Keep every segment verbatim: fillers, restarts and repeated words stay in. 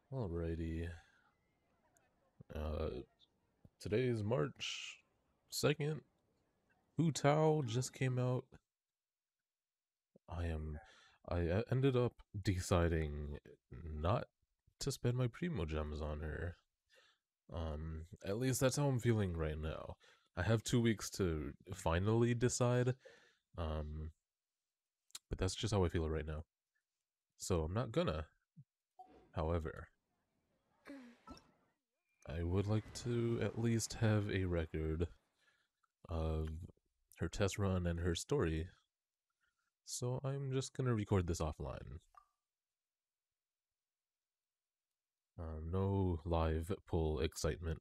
Alrighty. Uh, today is March second. Hu Tao just came out. I am. I uh, ended up deciding not to spend my Primo Gems on her. Um, at least that's how I'm feeling right now. I have two weeks to finally decide. Um, but that's just how I feel right now. So I'm not gonna. However, I would like to at least have a record of her test run and her story. So I'm just gonna record this offline. Uh, no live pull excitement.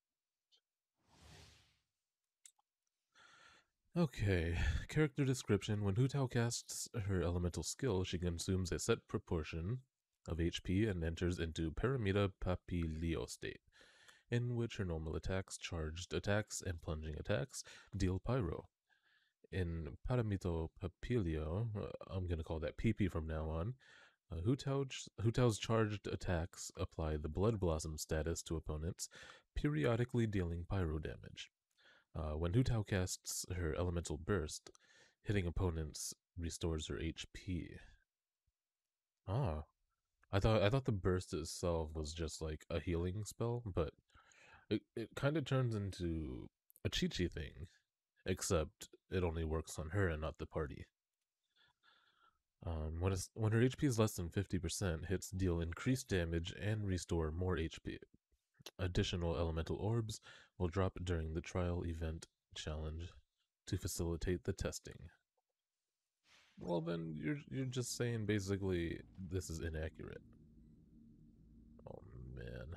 Okay, character description. When Hu Tao casts her elemental skill, she consumes a set proportion of H P and enters into Paramita Papilio state, in which her normal attacks, charged attacks, and plunging attacks deal pyro. In Paramito Papilio, uh, I'm gonna call that P P from now on, Uh, Hu Tao's, Hu Tao's charged attacks apply the Blood Blossom status to opponents, periodically dealing pyro damage. Uh, when Hu Tao casts her Elemental Burst, hitting opponents restores her H P. Ah, I thought I thought the burst itself was just like a healing spell, but it, it kind of turns into a Chi Chi thing, except it only works on her and not the party. Um, when, it's, when her H P is less than fifty percent, hits deal increased damage and restore more H P. Additional elemental orbs will drop during the trial event challenge to facilitate the testing. Well, then you're you're just saying basically this is inaccurate. Oh man.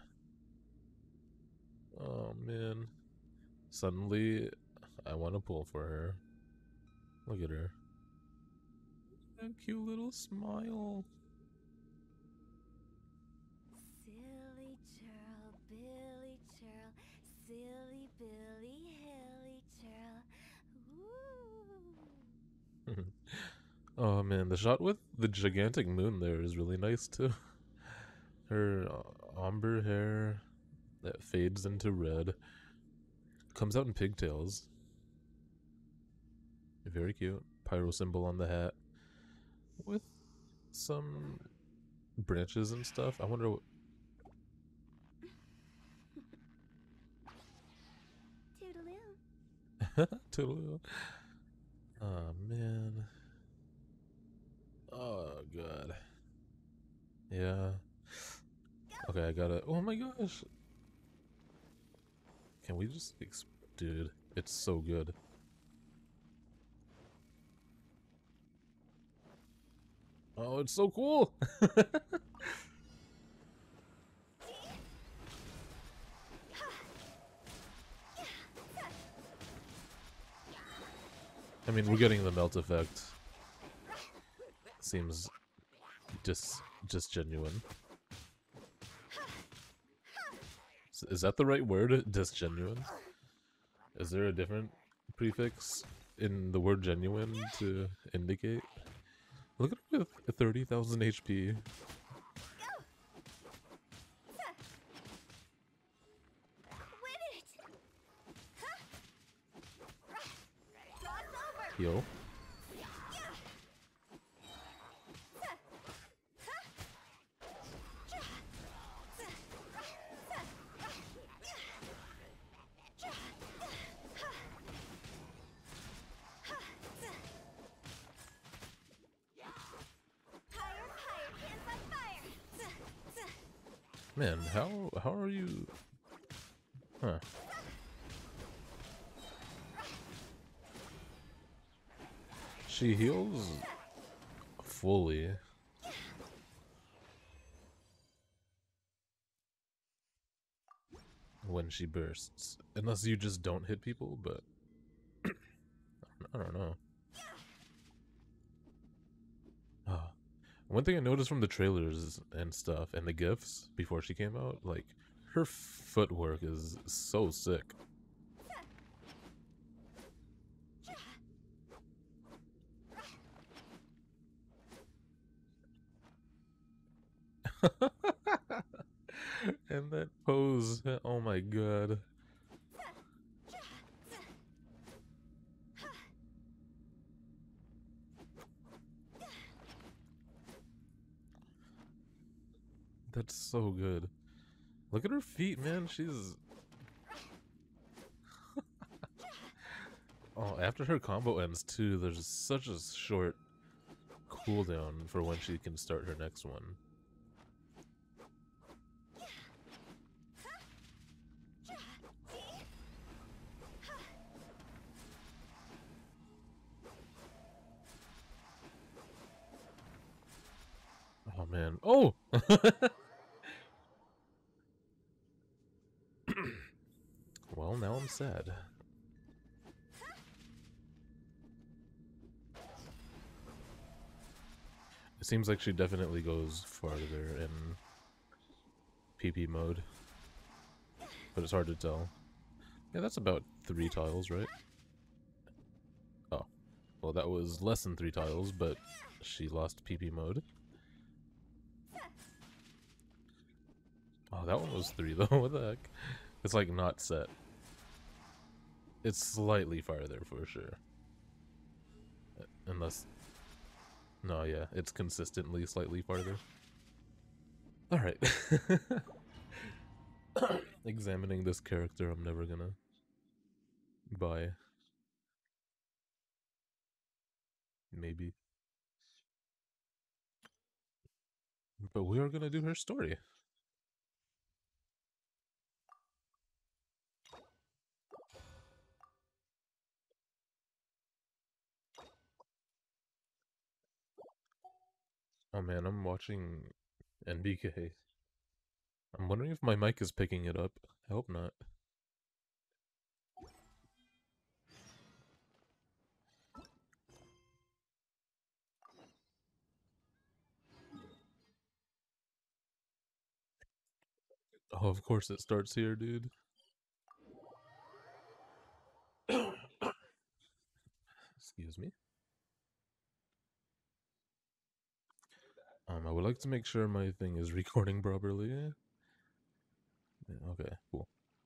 Oh man. Suddenly, I want to pull for her. Look at her. That cute little smile. Silly churl, Billy churl, silly Billy, hilly churl. Woo! Oh man, the shot with the gigantic moon there is really nice too. Her uh, ombre hair that fades into red comes out in pigtails. Very cute. Pyro symbol on the hat with some branches and stuff. I wonder what. Toodaloo. Toodaloo. Oh man. Oh god. Yeah. Okay, I gotta. Oh my gosh. Can we just. Dude, it's so good. Oh, it's so cool! I mean, we're getting the melt effect. Seems just just genuine. Is that the right word? Disgenuine? Is there a different prefix in the word genuine to indicate? Look at her with thirty thousand H P. Win it! Cross over! Heal. Higher, higher, hands on fire! Man, how how are you? Huh? She heals fully. When she bursts, unless you just don't hit people, but I don't know. Ah, one thing I noticed from the trailers and stuff and the gifs before she came out, like her footwork is so sick. And that pose, oh my god. That's so good. Look at her feet, man. She's... Oh, after her combo ends too, there's such a short cooldown for when she can start her next one. Oh man. Oh! Well, now I'm sad. It seems like she definitely goes farther in P P mode. But it's hard to tell. Yeah, that's about three tiles, right? Oh. Well, that was less than three tiles, but she lost P P mode. Oh, that one was three, though. What the heck? It's, like, not set. It's slightly farther, for sure. Unless... No, yeah, it's consistently slightly farther. Alright. Examining this character, I'm never gonna buy. Maybe. But we are gonna do her story. Oh man, I'm watching N B K. I'm wondering if my mic is picking it up. I hope not. Oh, of course it starts here, dude. Excuse me. Um, I would like to make sure my thing is recording properly. Yeah, okay, cool.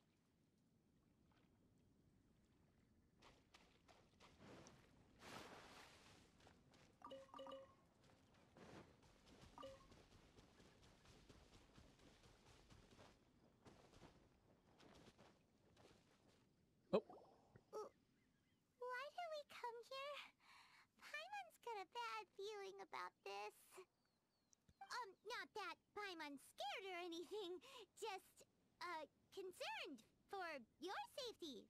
Oh. Why did we come here? Paimon's got a bad feeling about this. Um, not that Paimon's scared or anything, just, uh, concerned for your safety.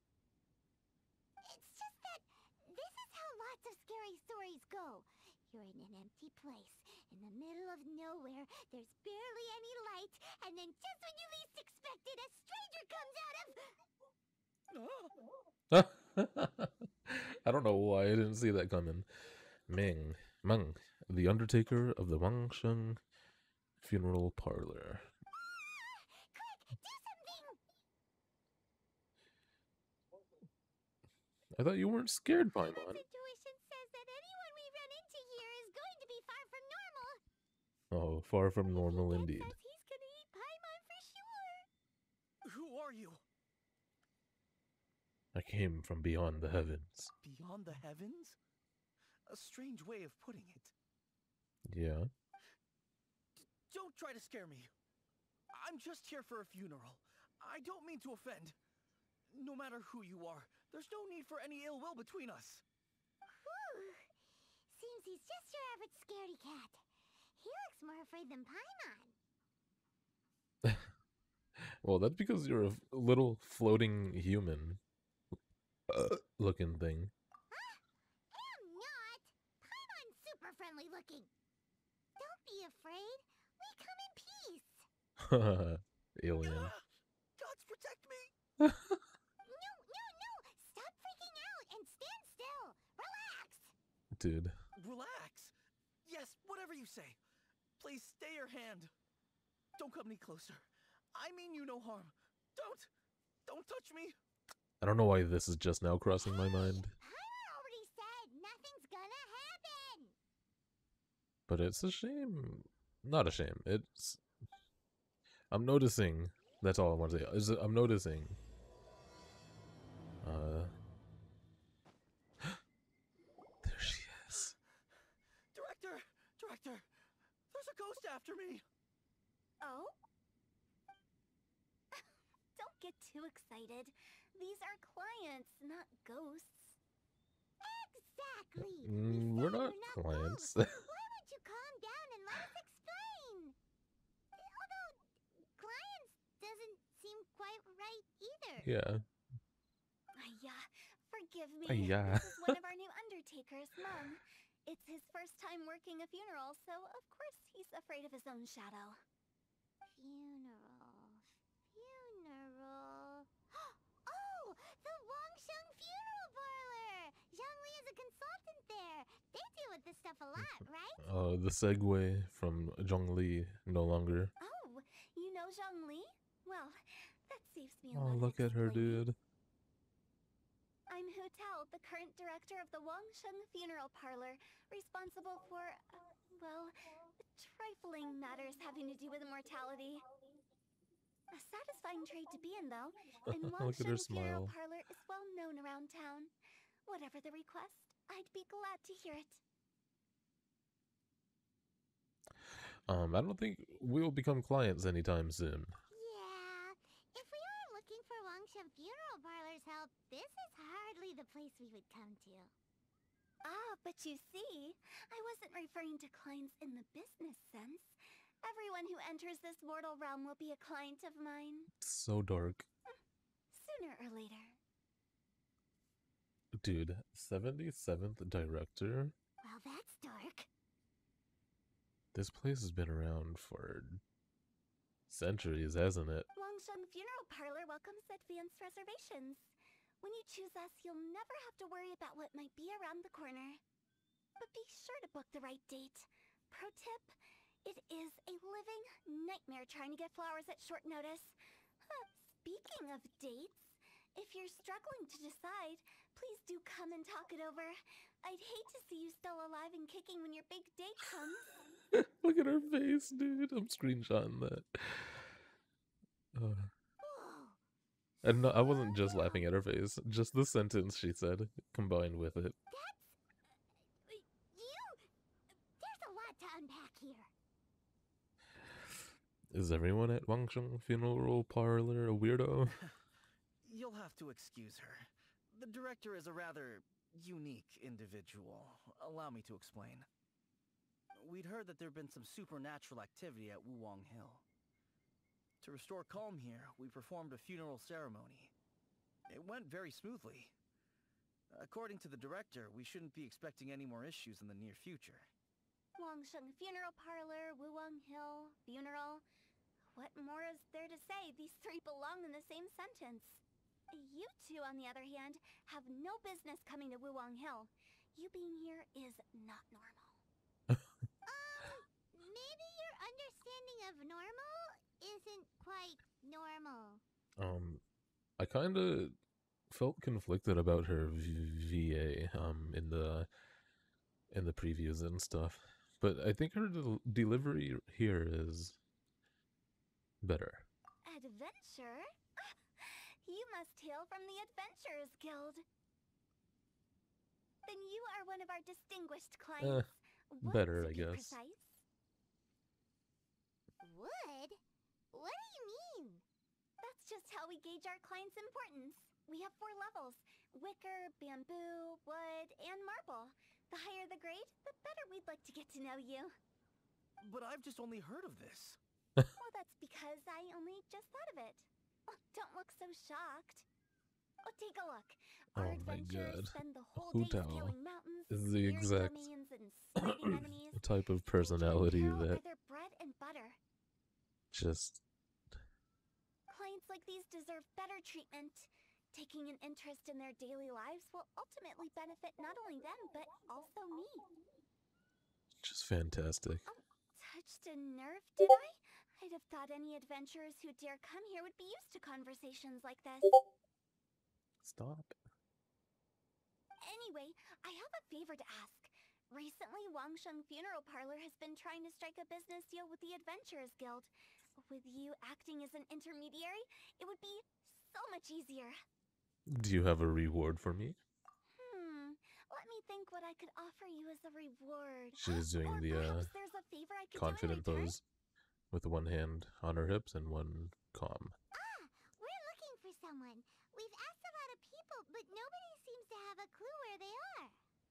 It's just that this is how lots of scary stories go. You're in an empty place, in the middle of nowhere, there's barely any light, and then just when you least expect it, a stranger comes out of... I don't know why I didn't see that coming. Ming, Meng, the Undertaker of the Wangsheng Funeral Parlor. Quick, do something! I thought you weren't scared, Paimon. Intuition says that anyone we run into here is going to be far from normal. Oh, far from normal indeed. Says he's gonna eat Paimon for sure. Who are you? I came from beyond the heavens. Beyond the heavens? A strange way of putting it. Yeah? Don't try to scare me. I'm just here for a funeral. I don't mean to offend. No matter who you are, there's no need for any ill will between us. Whew. Seems he's just your average scaredy cat. He looks more afraid than Paimon. Well, that's because you're a f- little floating human uh, looking thing. I'm not. Paimon's super friendly looking. Don't be afraid. We come in peace. Alien. Ah, gods protect me! No, no, no! Stop freaking out and stand still. Relax. Dude. Relax. Yes, whatever you say. Please stay your hand. Don't come any closer. I mean you no harm. Don't! Don't touch me! I don't know why this is just now crossing my mind. Paimon already said nothing's gonna happen. But it's a shame. Not a shame. It's... I'm noticing. That's all I want to say. Is I'm noticing. Uh, there she is. Director! Director! There's a ghost after me! Oh? Don't get too excited. These are clients, not ghosts. Exactly! Mm, we're not clients. Why would you calm down and let us explain? Although, clients doesn't seem quite right either. Yeah. Ayah, forgive me. Ayah. This is one of our new undertakers, Mung. It's his first time working a funeral, so of course he's afraid of his own shadow. Funeral. Funeral. Oh! The Wangsheng Funeral Parlor! Zhongli is a consultant there. They deal with this stuff a lot, right? Uh, the segue from Zhongli no longer. Oh, you know Zhongli? Well, that saves me a Oh, lot of look at her, explaining. dude. I'm Hu Tao, the current director of the Wangsheng Funeral Parlor, responsible for, uh, well, trifling matters having to do with immortality. A satisfying trade to be in, though, and Look at her Wangsheng Funeral smile. Parlor is well known around town. Whatever the request, I'd be glad to hear it. Um, I don't think we'll become clients anytime soon. Yeah, if we were looking for Wangsheng Funeral Parlor's help, this is hardly the place we would come to. Ah, but you see, I wasn't referring to clients in the business sense. Everyone who enters this mortal realm will be a client of mine. So dark. Sooner or later. Dude, seventy-seventh director? Well, that's dark. This place has been around for centuries, hasn't it? Wangsheng Funeral Parlor welcomes advanced reservations. When you choose us, you'll never have to worry about what might be around the corner. But be sure to book the right date. Pro tip, it is a living nightmare trying to get flowers at short notice. Huh, speaking of dates, if you're struggling to decide, please do come and talk it over. I'd hate to see you still alive and kicking when your big date comes. Look at her face, dude. I'm screenshotting that. Uh, Whoa. and no, I wasn't just laughing at her face. Just the sentence she said combined with it. That's... you... There's a lot to unpack here. Is everyone at Wangsheng Funeral Parlor a weirdo? You'll have to excuse her. The director is a rather unique individual. Allow me to explain. We'd heard that there'd been some supernatural activity at Wuwang Hill. To restore calm here, we performed a funeral ceremony. It went very smoothly. According to the director, we shouldn't be expecting any more issues in the near future. Wangsheng Funeral Parlor, Wuwang Hill, funeral. What more is there to say? These three belong in the same sentence. You two, on the other hand, have no business coming to Wuwang Hill. You being here is not normal. um, maybe your understanding of normal isn't quite normal. Um, I kind of felt conflicted about her V A um in the in the previews and stuff, but I think her del delivery here is better. Adventure? You must hail from the Adventurers Guild. Then you are one of our distinguished clients. Would, better, to I be guess. Precise. Would? What do you mean? That's just how we gauge our clients' importance. We have four levels: wicker, bamboo, wood, and marble. The higher the grade, the better we'd like to get to know you. But I've just only heard of this. Well, that's because I only just thought of it. Oh, don't look so shocked. Oh, take a look. Our Oh my adventurers god. spend the whole Hu day Tao scaling mountains, is the spearing exact domains, and smiting enemies. type of Nature and personality peril that are their bread and butter. just Clients like these deserve better treatment. Taking an interest in their daily lives will ultimately benefit not only them, but also me. just fantastic. Oh, touched a nerve, did I? I'd have thought any adventurers who dare come here would be used to conversations like this. Stop. Anyway, I have a favor to ask. Recently, Wangsheng Funeral Parlor has been trying to strike a business deal with the Adventurers Guild. With you acting as an intermediary, it would be so much easier. Do you have a reward for me? Hmm, let me think what I could offer you as a reward. She was doing Or the uh, perhaps there's a favor I could confident do in return? pose with one hand on her hips and one calm. Ah, we're looking for someone. We've asked a lot of people, but nobody seems to have a clue where they are.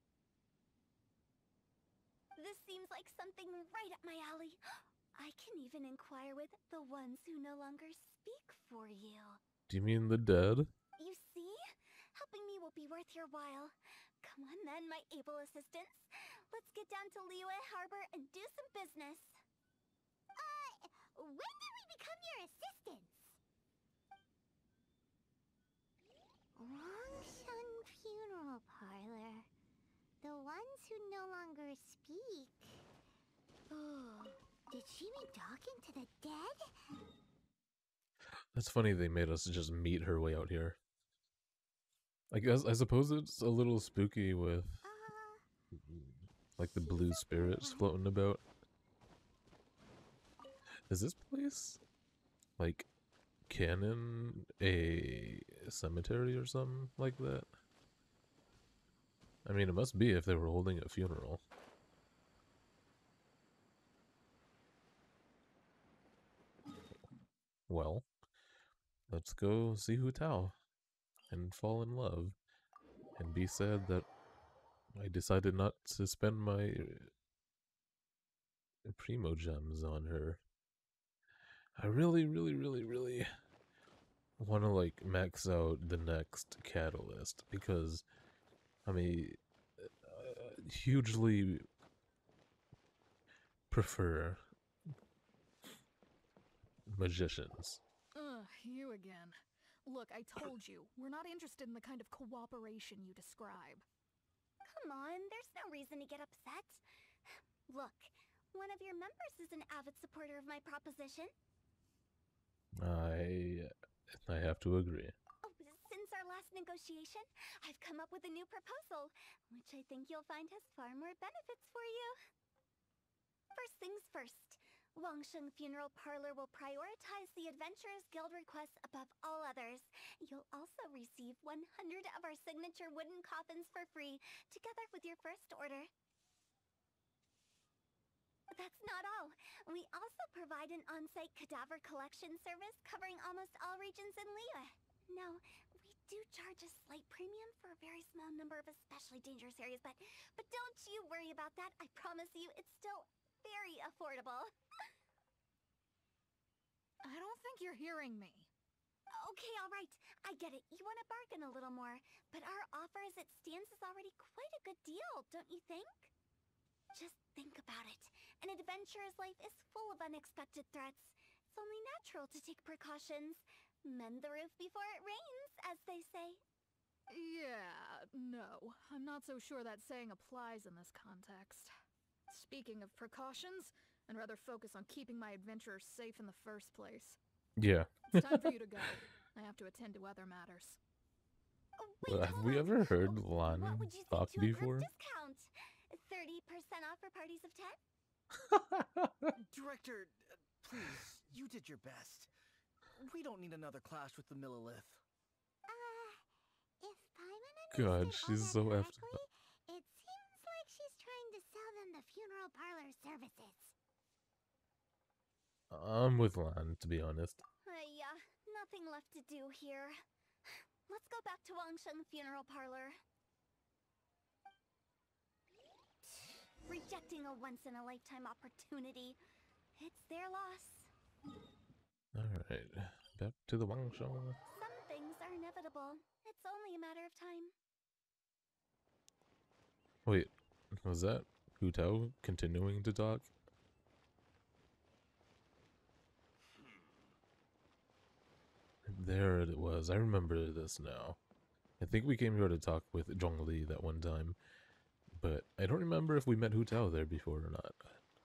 This seems like something right up my alley. I can even inquire with the ones who no longer speak for you. Do you mean the dead? You see? Helping me will be worth your while. Come on then, my able assistants. Let's get down to Liyue Harbor and do some business. Uh, when did we become your assistants? Wangsheng Funeral Parlor. The ones who no longer speak. Oh, did she mean talking to the dead? That's funny they made us just meet her way out here. I guess I suppose it's a little spooky with Uh, like the blue spirits floating about. Is this place like canon a cemetery or something like that? I mean, it must be if they were holding a funeral. Well, let's go see Hu Tao and fall in love and be sad that I decided not to spend my uh, primo gems on her. I really, really, really, really want to like max out the next catalyst because I'm a uh, hugely prefer magicians. Ugh, you again. Look, I told you, we're not interested in the kind of cooperation you describe. Come on, there's no reason to get upset. Look, one of your members is an avid supporter of my proposition. I I have to agree. Oh, since our last negotiation, I've come up with a new proposal, which I think you'll find has far more benefits for you. First things first, Wangsheng Funeral Parlor will prioritize the Adventurers Guild requests above all others. You'll also receive one hundred of our signature wooden coffins for free, together with your first order. That's not all. We also provide an on-site cadaver collection service covering almost all regions in Liyue. Now, we do charge a slight premium for a very small number of especially dangerous areas, but but don't you worry about that. I promise you it's still very affordable. I don't think you're hearing me. Okay, all right. I get it. You want to bargain a little more, but our offer as it stands is already quite a good deal, don't you think? Just think about it. An adventurer's life is full of unexpected threats. It's only natural to take precautions. Mend the roof before it rains, as they say. Yeah, no. I'm not so sure that saying applies in this context. Speaking of precautions, I'd rather focus on keeping my adventurers safe in the first place. Yeah. It's time for you to go. I have to attend to other matters. Oh, Well, wait, have hold we on. ever heard Oh, Lan what would you talk think to a before? group discount? thirty percent off for parties of ten? Director, uh, please, you did your best. We don't need another clash with the Millilith. Uh, if Paimon God, understood all she's that so effed correctly, up. it seems like she's trying to sell them the funeral parlor services. I'm with Lan, to be honest. Uh, yeah, nothing left to do here. Let's go back to Wangsheng Funeral Parlor. Rejecting a once-in-a-lifetime opportunity. It's their loss. Alright, back to the Wangsheng. Some things are inevitable. It's only a matter of time. Wait, was that Hu Tao continuing to talk? There it was. I remember this now. I think we came here to talk with Zhongli that one time, but I don't remember if we met Hu Tao there before or not.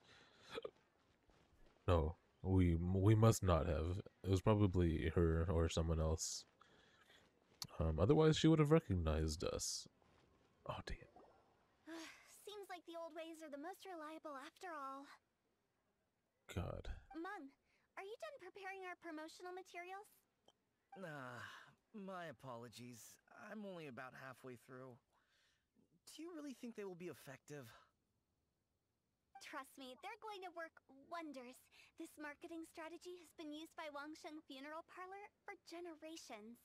No, we we must not have. It was probably her or someone else. Um, otherwise, she would have recognized us. Oh, damn. Seems like the old ways are the most reliable after all. God. Meng, are you done preparing our promotional materials? Ah, my apologies. I'm only about halfway through. Do you really think they will be effective? Trust me, they're going to work wonders. This marketing strategy has been used by Wangsheng Funeral Parlor for generations.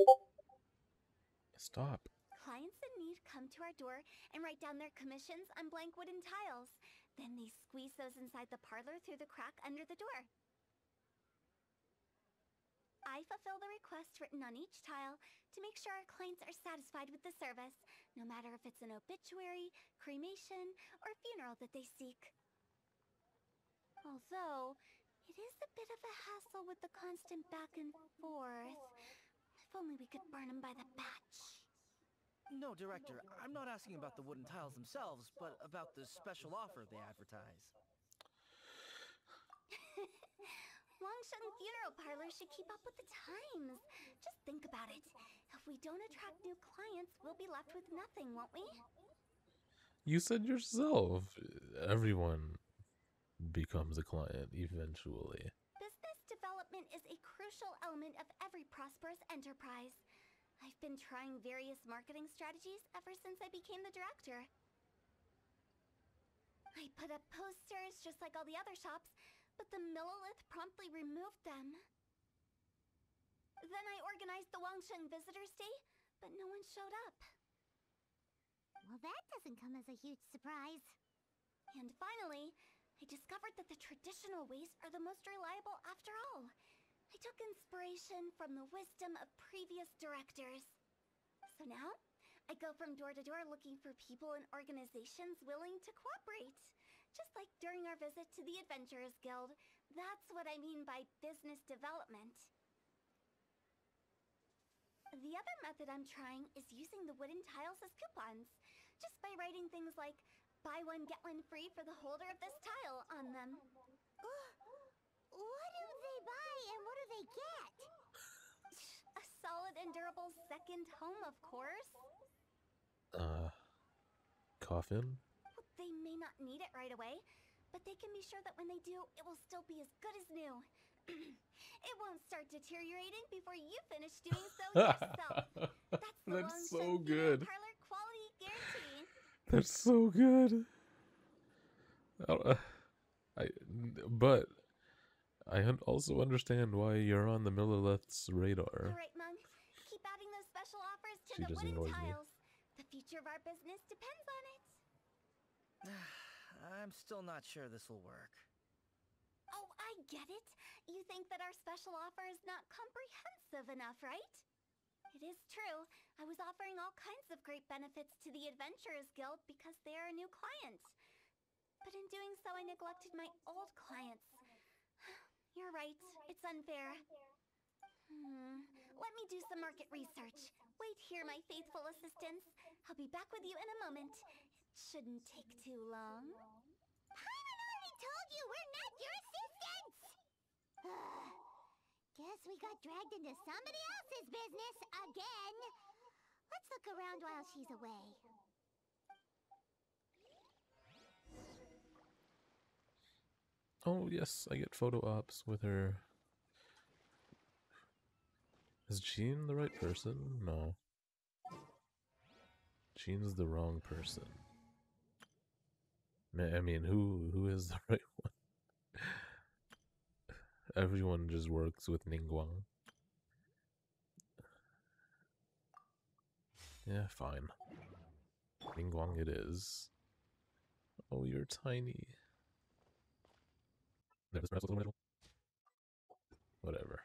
Stop. Clients in need come to our door and write down their commissions on blank wooden tiles. Then they squeeze those inside the parlor through the crack under the door. I fulfill the request written on each tile to make sure our clients are satisfied with the service, no matter if it's an obituary, cremation, or funeral that they seek. Although, it is a bit of a hassle with the constant back and forth. If only we could burn them by the batch. No, Director, I'm not asking about the wooden tiles themselves, but about the special offer they advertise. Wangsheng Funeral Parlor should keep up with the times. Just think about it. If we don't attract new clients, we'll be left with nothing, won't we? You said yourself, everyone becomes a client eventually. Business development is a crucial element of every prosperous enterprise. I've been trying various marketing strategies ever since I became the director. I put up posters just like all the other shops, but the Millelith promptly removed them. Then I organized the Wangsheng Visitors Day, but no one showed up. Well, that doesn't come as a huge surprise. And finally, I discovered that the traditional ways are the most reliable after all. I took inspiration from the wisdom of previous directors. So now, I go from door to door looking for people and organizations willing to cooperate. Just like during our visit to the Adventurers Guild. That's what I mean by business development. The other method I'm trying is using the wooden tiles as coupons. Just by writing things like, buy one, get one free for the holder of this tile on them. What do they buy and what do they get? A solid and durable second home, of course. Uh, coffin? They may not need it right away, but they can be sure that when they do, it will still be as good as new. It won't start deteriorating before you finish doing so yourself. That's the That's so Wangsheng good. Funeral Parlor quality guarantee. That's so good. Uh, I, but I un- also understand why you're on the Millelith's radar. All right, Mung. Keep adding those special offers to She the just wooden ignores me. tiles. The future of our business depends on it. I'm still not sure this will work. Oh, I get it. You think that our special offer is not comprehensive enough, right? It is true. I was offering all kinds of great benefits to the Adventurers Guild because they are a new client. But in doing so, I neglected my old clients. You're right. It's unfair. Hmm. Let me do some market research. Wait here, my faithful assistants. I'll be back with you in a moment. It shouldn't take too long. Paimon already told you we're not your assistants! Guess we got dragged into somebody else's business again. Let's look around while she's away. Oh, yes, I get photo ops with her. Is Jean the right person? No. Jean's the wrong person. I mean, who who is the right one? Everyone just works with Ningguang. Yeah, fine. Ningguang it is. Oh, you're tiny. Whatever.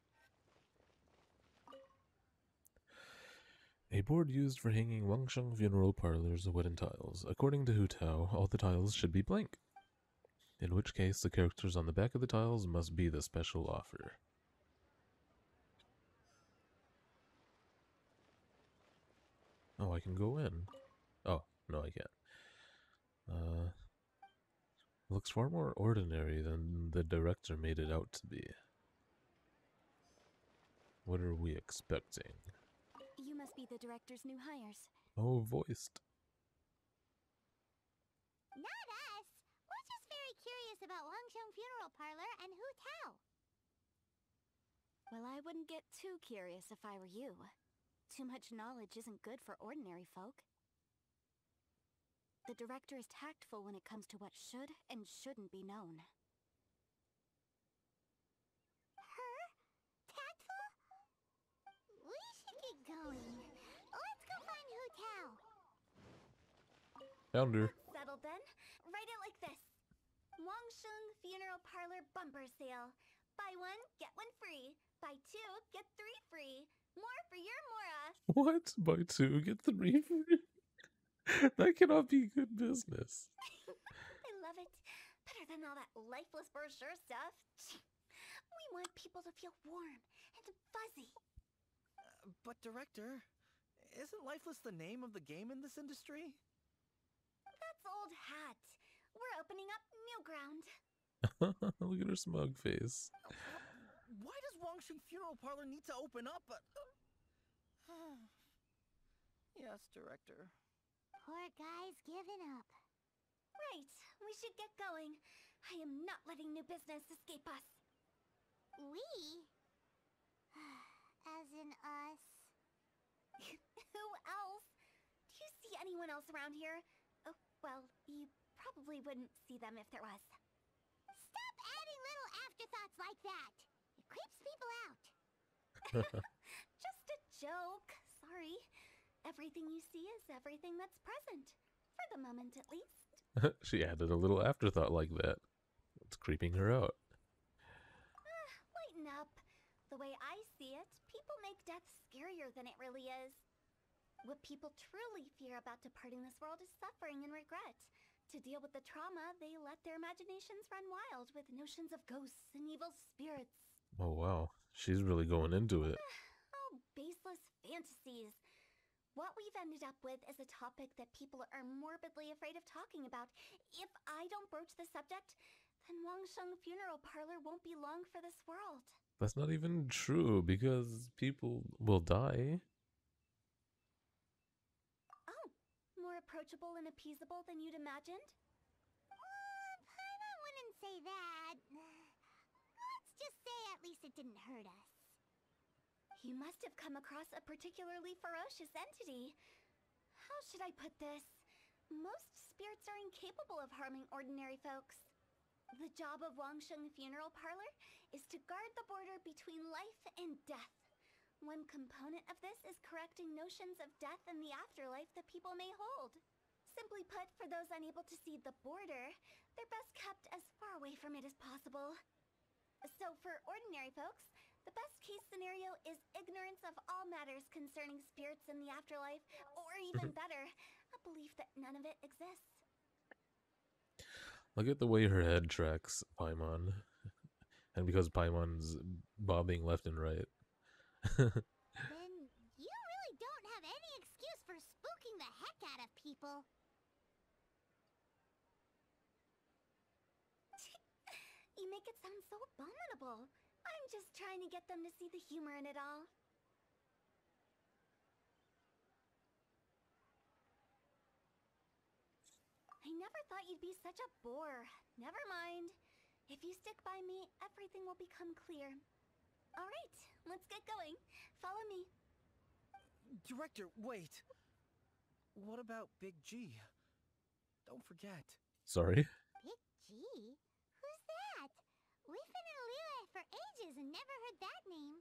A board used for hanging Wangsheng Funeral Parlor's wooden tiles. According to Hu Tao, all the tiles should be blank. In which case, the characters on the back of the tiles must be the special offer. Oh, I can go in. Oh, no, I can't. Uh, looks far more ordinary than the director made it out to be. What are we expecting? You must be the director's new hires. Oh, voiced. Not us. We're just very curious about Wangsheng Funeral Parlor and Hu Tao. I wouldn't get too curious if I were you. Too much knowledge isn't good for ordinary folk. The director is tactful when it comes to what should and shouldn't be known. Her? Tactful? We should get going. Let's go find Hu Tao. Found her. Settled then. Write it like this. Wangsheng Funeral Parlor Bumper Sale. Buy one, get one free. Buy two, get three free. More for your Mora. What? Buy two, get three free? That cannot be good business. I love it. Better than all that lifeless brochure stuff. We want people to feel warm and fuzzy. Uh, but Director, isn't Lifeless the name of the game in this industry? That's old hat. We're opening up new ground. Look at her smug face. Why does Wangsheng Funeral Parlor need to open up? Uh... yes, Director. Poor guy's given up. Right, we should get going. I am not letting new business escape us. We? As in us? Who else? Do you see anyone else around here? Oh, well, you probably wouldn't see them if there was. Stop adding little afterthoughts like that! It creeps people out. Just a joke. Sorry. Everything you see is everything that's present. For the moment, at least. She added a little afterthought like that. It's creeping her out. Uh, lighten up. The way I see it, people make death scarier than it really is. What people truly fear about departing this world is suffering and regret. To deal with the trauma, they let their imaginations run wild with notions of ghosts and evil spirits. Oh wow, she's really going into it. Oh, baseless fantasies. What we've ended up with is a topic that people are morbidly afraid of talking about. If I don't broach the subject, then Wangsheng Funeral Parlor won't be long for this world. That's not even true, because people will die. Oh, more approachable and appeasable than you'd imagined? Uh, Paimon wouldn't say that. Let's just say at least it didn't hurt us. You must have come across a particularly ferocious entity. How should I put this? Most spirits are incapable of harming ordinary folks. The job of Wangsheng Funeral Parlor is to guard the border between life and death. One component of this is correcting notions of death and the afterlife that people may hold. Simply put, for those unable to see the border, they're best kept as far away from it as possible. So for ordinary folks, the best case scenario is ignorance of all matters concerning spirits in the afterlife, or even better, a belief that none of it exists. Look at the way her head tracks Paimon. And because Paimon's bobbing left and right. Then you really don't have any excuse for spooking the heck out of people. You make it sound so abominable. I'm just trying to get them to see the humor in it all. I never thought you'd be such a bore. Never mind. If you stick by me, everything will become clear. All right, let's get going. Follow me. Director, wait. What about Big G? Don't forget. Sorry? Big G? Who's that? We've been in Liyue for ages and never heard that name.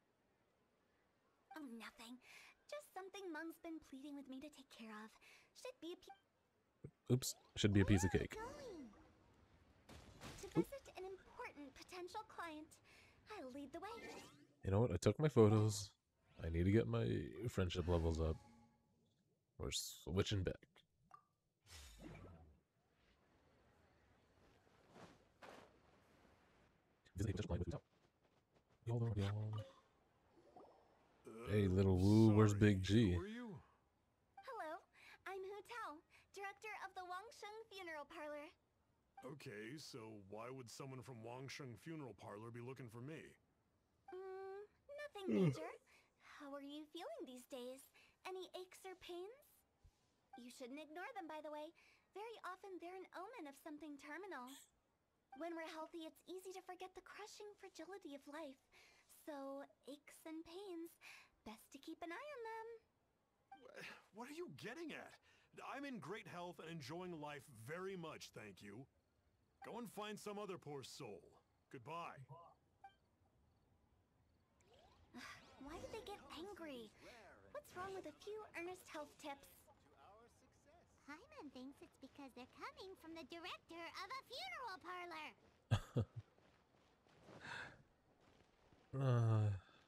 Oh, nothing. Just something Mung's been pleading with me to take care of. Should be a piece... Oops, should be a piece of cake. Going? To visit an important potential client. I'll lead the way. You know what? I took my photos. I need to get my friendship levels up. We're switching back. Visiting just blind with y'all. Y'all, y'all. Hey, little Woo, where's Big G? Who are you? Hello, I'm Hu Tao, director of the Wangsheng Funeral Parlor. Okay, so why would someone from Wangsheng Funeral Parlor be looking for me? Mm, nothing major. How are you feeling these days? Any aches or pains? You shouldn't ignore them, by the way. Very often they're an omen of something terminal. When we're healthy, it's easy to forget the crushing fragility of life. So, aches and pains. Best to keep an eye on them. What are you getting at? I'm in great health and enjoying life very much, thank you. Go and find some other poor soul. Goodbye. Why did they get angry? What's wrong with a few earnest health tips? Paimon thinks it's because they're coming from the director of a funeral parlor. Uh,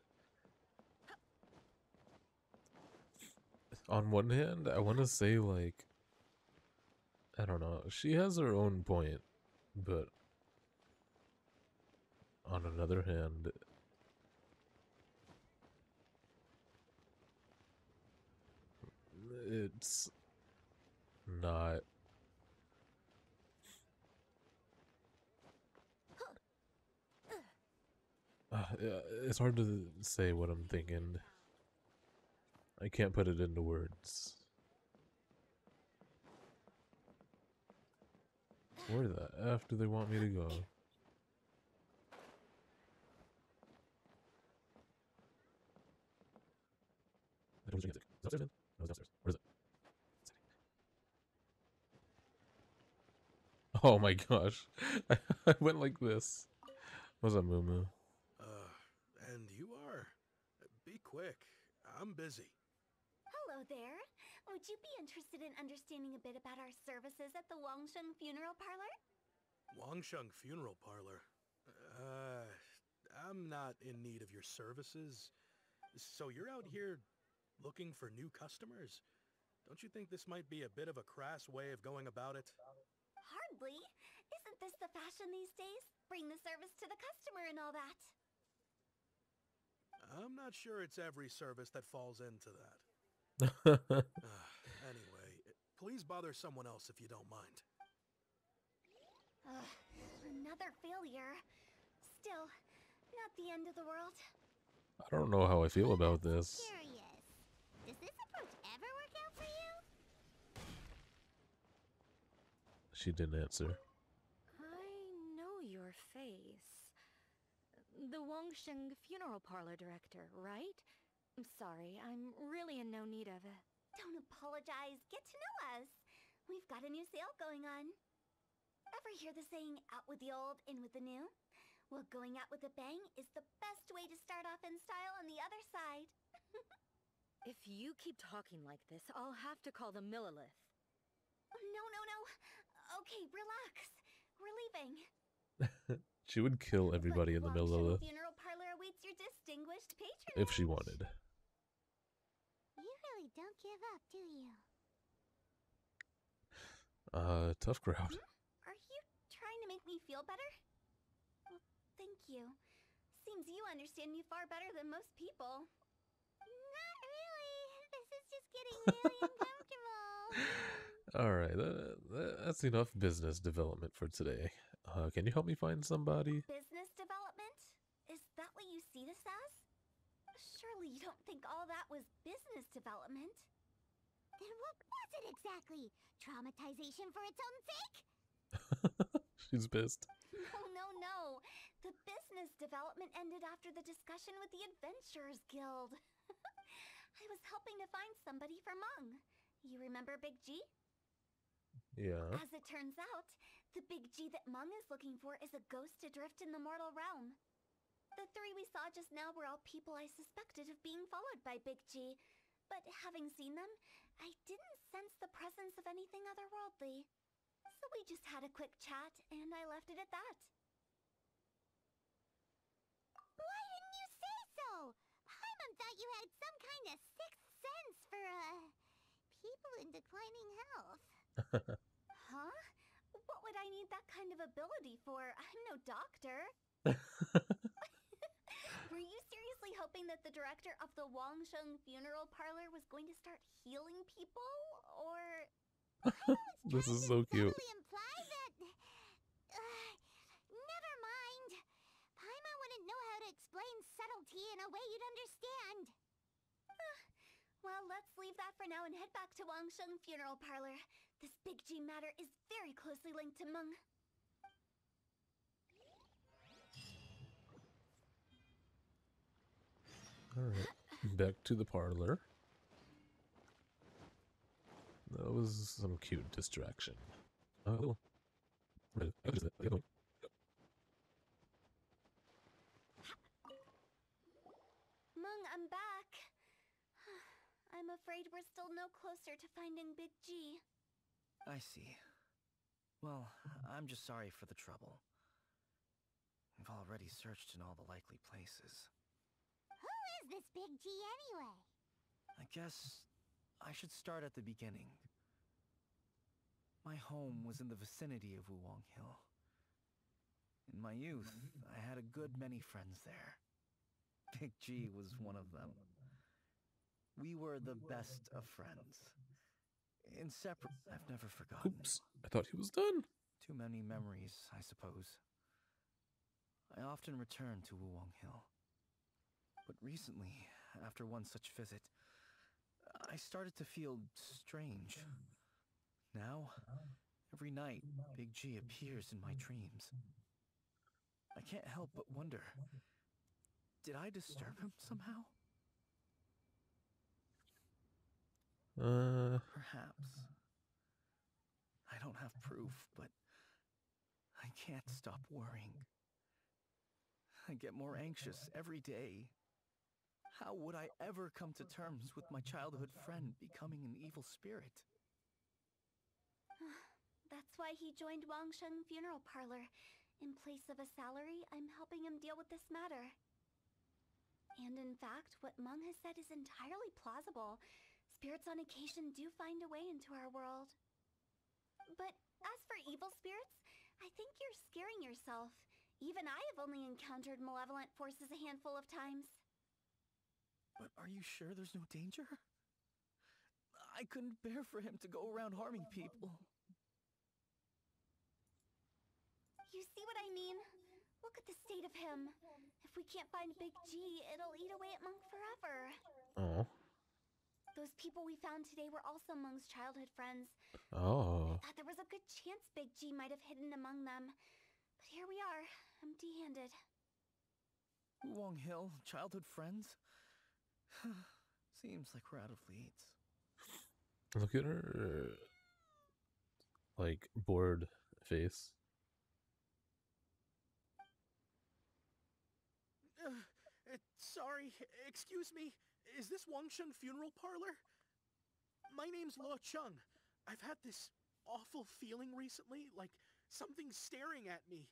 on one hand, I want to say, like, I don't know, she has her own point, but on another hand, it's not. Uh, yeah, it's hard to say what I'm thinking. I can't put it into words. Where the F do they want me to go? Is that upstairs, man? No, it's downstairs. Where is it? Oh my gosh. I went like this. What's up, Mumu? Uh, and you are? Be quick. I'm busy. Hello there. Would you be interested in understanding a bit about our services at the Wangsheng Funeral Parlor? Wangsheng Funeral Parlor. Uh, I'm not in need of your services. So you're out here looking for new customers? Don't you think this might be a bit of a crass way of going about it? Hardly. Isn't this the fashion these days? Bring the service to the customer and all that. I'm not sure it's every service that falls into that. uh, anyway, please bother someone else if you don't mind. Ugh, another failure. Still, not the end of the world. I don't know how I feel about this. Curious. Does this approach ever work out for you? She didn't answer. I know your face. The Wangsheng Funeral Parlor director, right? I'm sorry, I'm really in no need of it. Don't apologize. Get to know us. We've got a new sale going on. Ever hear the saying, out with the old, in with the new? Well, going out with a bang is the best way to start off in style on the other side. If you keep talking like this, I'll have to call the Millilith. No, no, no. Okay, relax. We're leaving. She would kill everybody in the middle of the... Funeral parlor awaits your distinguished patronage. If she wanted. You really don't give up, do you? Uh, tough crowd. Hmm? Are you trying to make me feel better? Well, thank you. Seems you understand me far better than most people. Not really. This is just getting really uncomfortable. Alright, that, that, that's enough business development for today. Uh, can you help me find somebody? Business development? Is that what you see this as? Surely you don't think all that was business development? Then what was it exactly? Traumatization for its own sake? She's pissed. No, no, no. The business development ended after the discussion with the Adventurers Guild. I was helping to find somebody for Meng. You remember Big G? Yeah. As it turns out, the Big G that Meng is looking for is a ghost adrift in the mortal realm. The three we saw just now were all people I suspected of being followed by Big G, but having seen them, I didn't sense the presence of anything otherworldly. So we just had a quick chat, and I left it at that. Why didn't you say so? Paimon thought you had some kind of sixth sense for, uh, people in declining health. Huh? What would I need that kind of ability for? I'm no doctor. Were you seriously hoping that the director of the Wangsheng Funeral Parlor was going to start healing people? Or... This is so cute. Imply that... Uh, never mind. Paimon wouldn't know how to explain subtlety in a way you'd understand. Uh, well, let's leave that for now and head back to Wangsheng Funeral Parlor. This Big G matter is very closely linked to Meng. Alright, back to the parlor. That was some cute distraction. Oh, Mung, I'm back. I'm afraid we're still no closer to finding Big G. I see. Well, I'm just sorry for the trouble. We've already searched in all the likely places. Who is this Big G anyway? I guess I should start at the beginning. My home was in the vicinity of Wuwang Hill. In my youth, I had a good many friends there. Big G was one of them. We were the best of friends. Inseparable. I've never forgotten. oops, I thought he was done. Too many memories, I suppose. I often return to Wuwang Hill. But recently, after one such visit, I started to feel strange. Now, every night, Big G appears in my dreams. I can't help but wonder, did I disturb him somehow? Uh, Perhaps. I don't have proof, but I can't stop worrying. I get more anxious every day. How would I ever come to terms with my childhood friend becoming an evil spirit? That's why he joined Wangsheng Funeral Parlor. In place of a salary, I'm helping him deal with this matter. And in fact, what Mung has said is entirely plausible. Spirits on occasion do find a way into our world. But as for evil spirits, I think you're scaring yourself. Even I have only encountered malevolent forces a handful of times. But are you sure there's no danger? I couldn't bear for him to go around harming people. You see what I mean? Look at the state of him. If we can't find Big G, it'll eat away at Mung forever. oh, Those people we found today were also Mung's childhood friends. oh. I thought there was a good chance Big G might have hidden among them. But here we are, empty-handed. Wuwang Hill, childhood friends? Seems like we're out of leads. Look at her, like, bored face. Uh, uh, sorry, excuse me. Is this Wangsheng Funeral Parlor? My name's Luo Chung. I've had this awful feeling recently, like something's staring at me.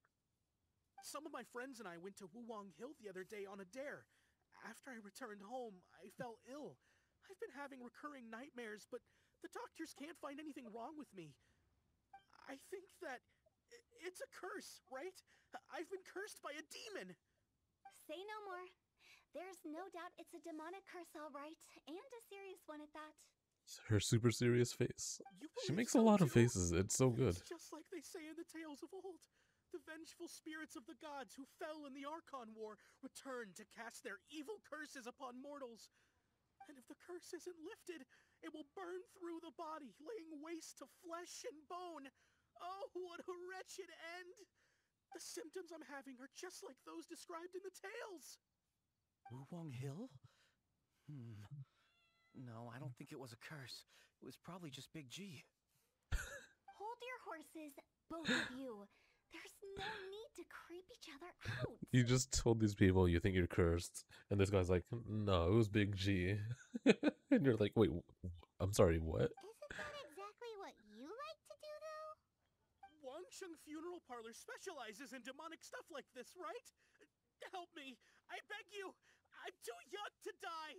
Some of my friends and I went to Wuwang Hill the other day on a dare. After I returned home, I fell ill. I've been having recurring nightmares, but the doctors can't find anything wrong with me. I think that i- it's a curse, right? I've been cursed by a demon. Say no more. There's no doubt it's a demonic curse, all right, and a serious one at that. Her super serious face. You She believe makes a so, lot of too? faces. It's so good. It's just like they say in the tales of old. The vengeful spirits of the gods who fell in the Archon War return to cast their evil curses upon mortals. And if the curse isn't lifted, it will burn through the body, laying waste to flesh and bone. Oh, what a wretched end! The symptoms I'm having are just like those described in the tales. Wuwang Hill? Hmm. No, I don't think it was a curse. It was probably just Big G. Hold your horses, both of you. There's no need to creep each other out. You just told these people you think you're cursed, and this guy's like, no, it was Big G. And you're like, wait, w- I'm sorry, what? Isn't that exactly what you like to do, though? Wangsheng Funeral Parlor specializes in demonic stuff like this, right? Help me! I beg you! I'm too young to die!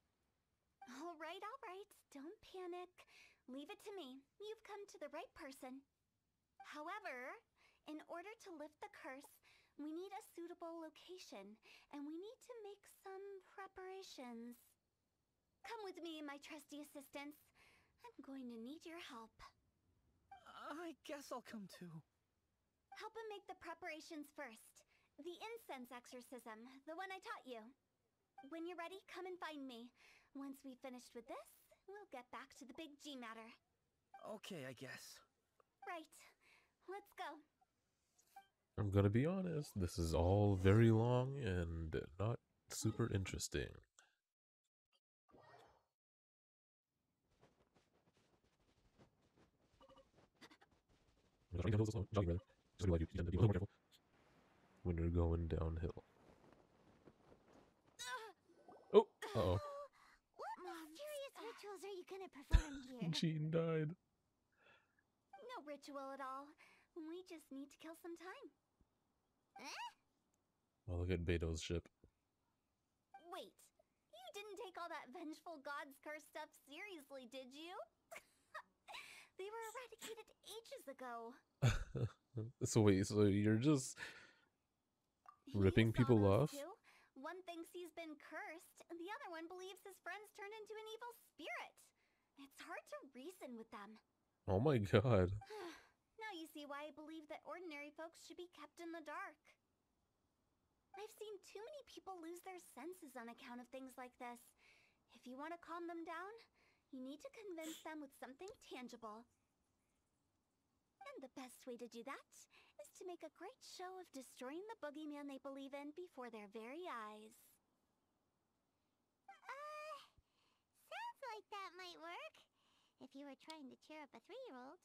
All right, all right. Don't panic. Leave it to me. You've come to the right person. However, in order to lift the curse, we need a suitable location, and we need to make some preparations. Come with me, my trusty assistants. I'm going to need your help. I guess I'll come too. Help him make the preparations first. The incense exorcism, the one I taught you. When you're ready, come and find me. Once we've finished with this, we'll get back to the Big G matter. Okay, I guess. Right. Let's go. I'm gonna be honest, this is all very long and not super interesting. When you're going downhill. Oh, uh oh. What mysterious rituals are you gonna perform here? Jean died. No ritual at all. We just need to kill some time. Eh? Oh, look at Beto's ship. Wait, you didn't take all that vengeful god's curse stuff seriously, did you? They were eradicated ages ago. So wait, so you're just ripping He saw people those off? two. One thinks he's been cursed, and the other one believes his friends turned into an evil spirit. It's hard to reason with them. Oh my god. Now you see why I believe that ordinary folks should be kept in the dark. I've seen too many people lose their senses on account of things like this. If you want to calm them down, you need to convince them with something tangible. And the best way to do that is to make a great show of destroying the boogeyman they believe in before their very eyes. Uh, sounds like that might work. If you were trying to cheer up a three-year-old.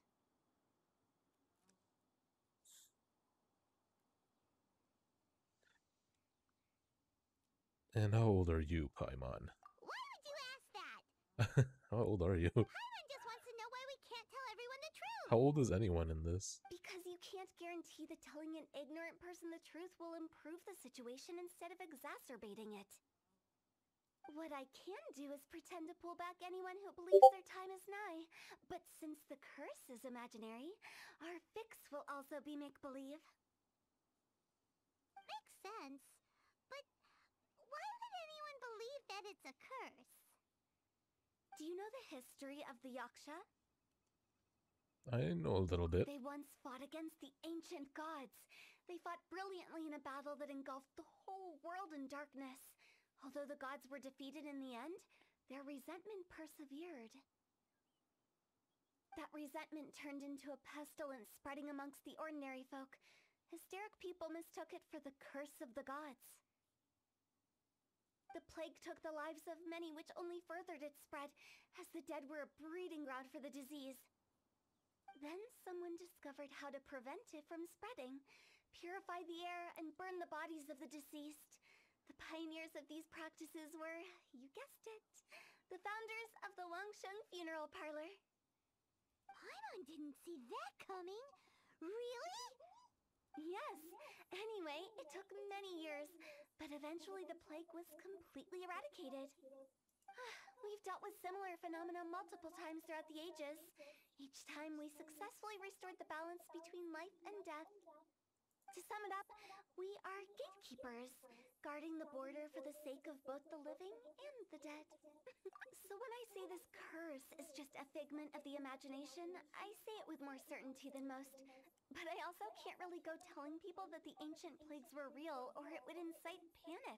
And how old are you, Paimon? Why would you ask that? How old are you? Paimon just wants to know why we can't tell everyone the truth. How old is anyone in this? Because you can't guarantee that telling an ignorant person the truth will improve the situation instead of exacerbating it. What I can do is pretend to pull back anyone who believes their time is nigh. But since the curse is imaginary, our fix will also be make-believe. Makes sense. But why would anyone believe that it's a curse? Do you know the history of the Yaksha? I know a little bit. They once fought against the ancient gods. They fought brilliantly in a battle that engulfed the whole world in darkness. Although the gods were defeated in the end, their resentment persevered. That resentment turned into a pestilence spreading amongst the ordinary folk. Hysteric people mistook it for the curse of the gods. The plague took the lives of many, which only furthered its spread, as the dead were a breeding ground for the disease. Then someone discovered how to prevent it from spreading, purify the air, and burn the bodies of the deceased. The pioneers of these practices were, you guessed it, the founders of the Wangsheng Funeral Parlor. Paimon didn't see that coming. Really? Yes. Anyway, it took many years, but eventually the plague was completely eradicated. We've dealt with similar phenomena multiple times throughout the ages. Each time we successfully restored the balance between life and death. To sum it up, we are gatekeepers, guarding the border for the sake of both the living and the dead. So when I say this curse is just a figment of the imagination, I say it with more certainty than most. But I also can't really go telling people that the ancient plagues were real, or it would incite panic.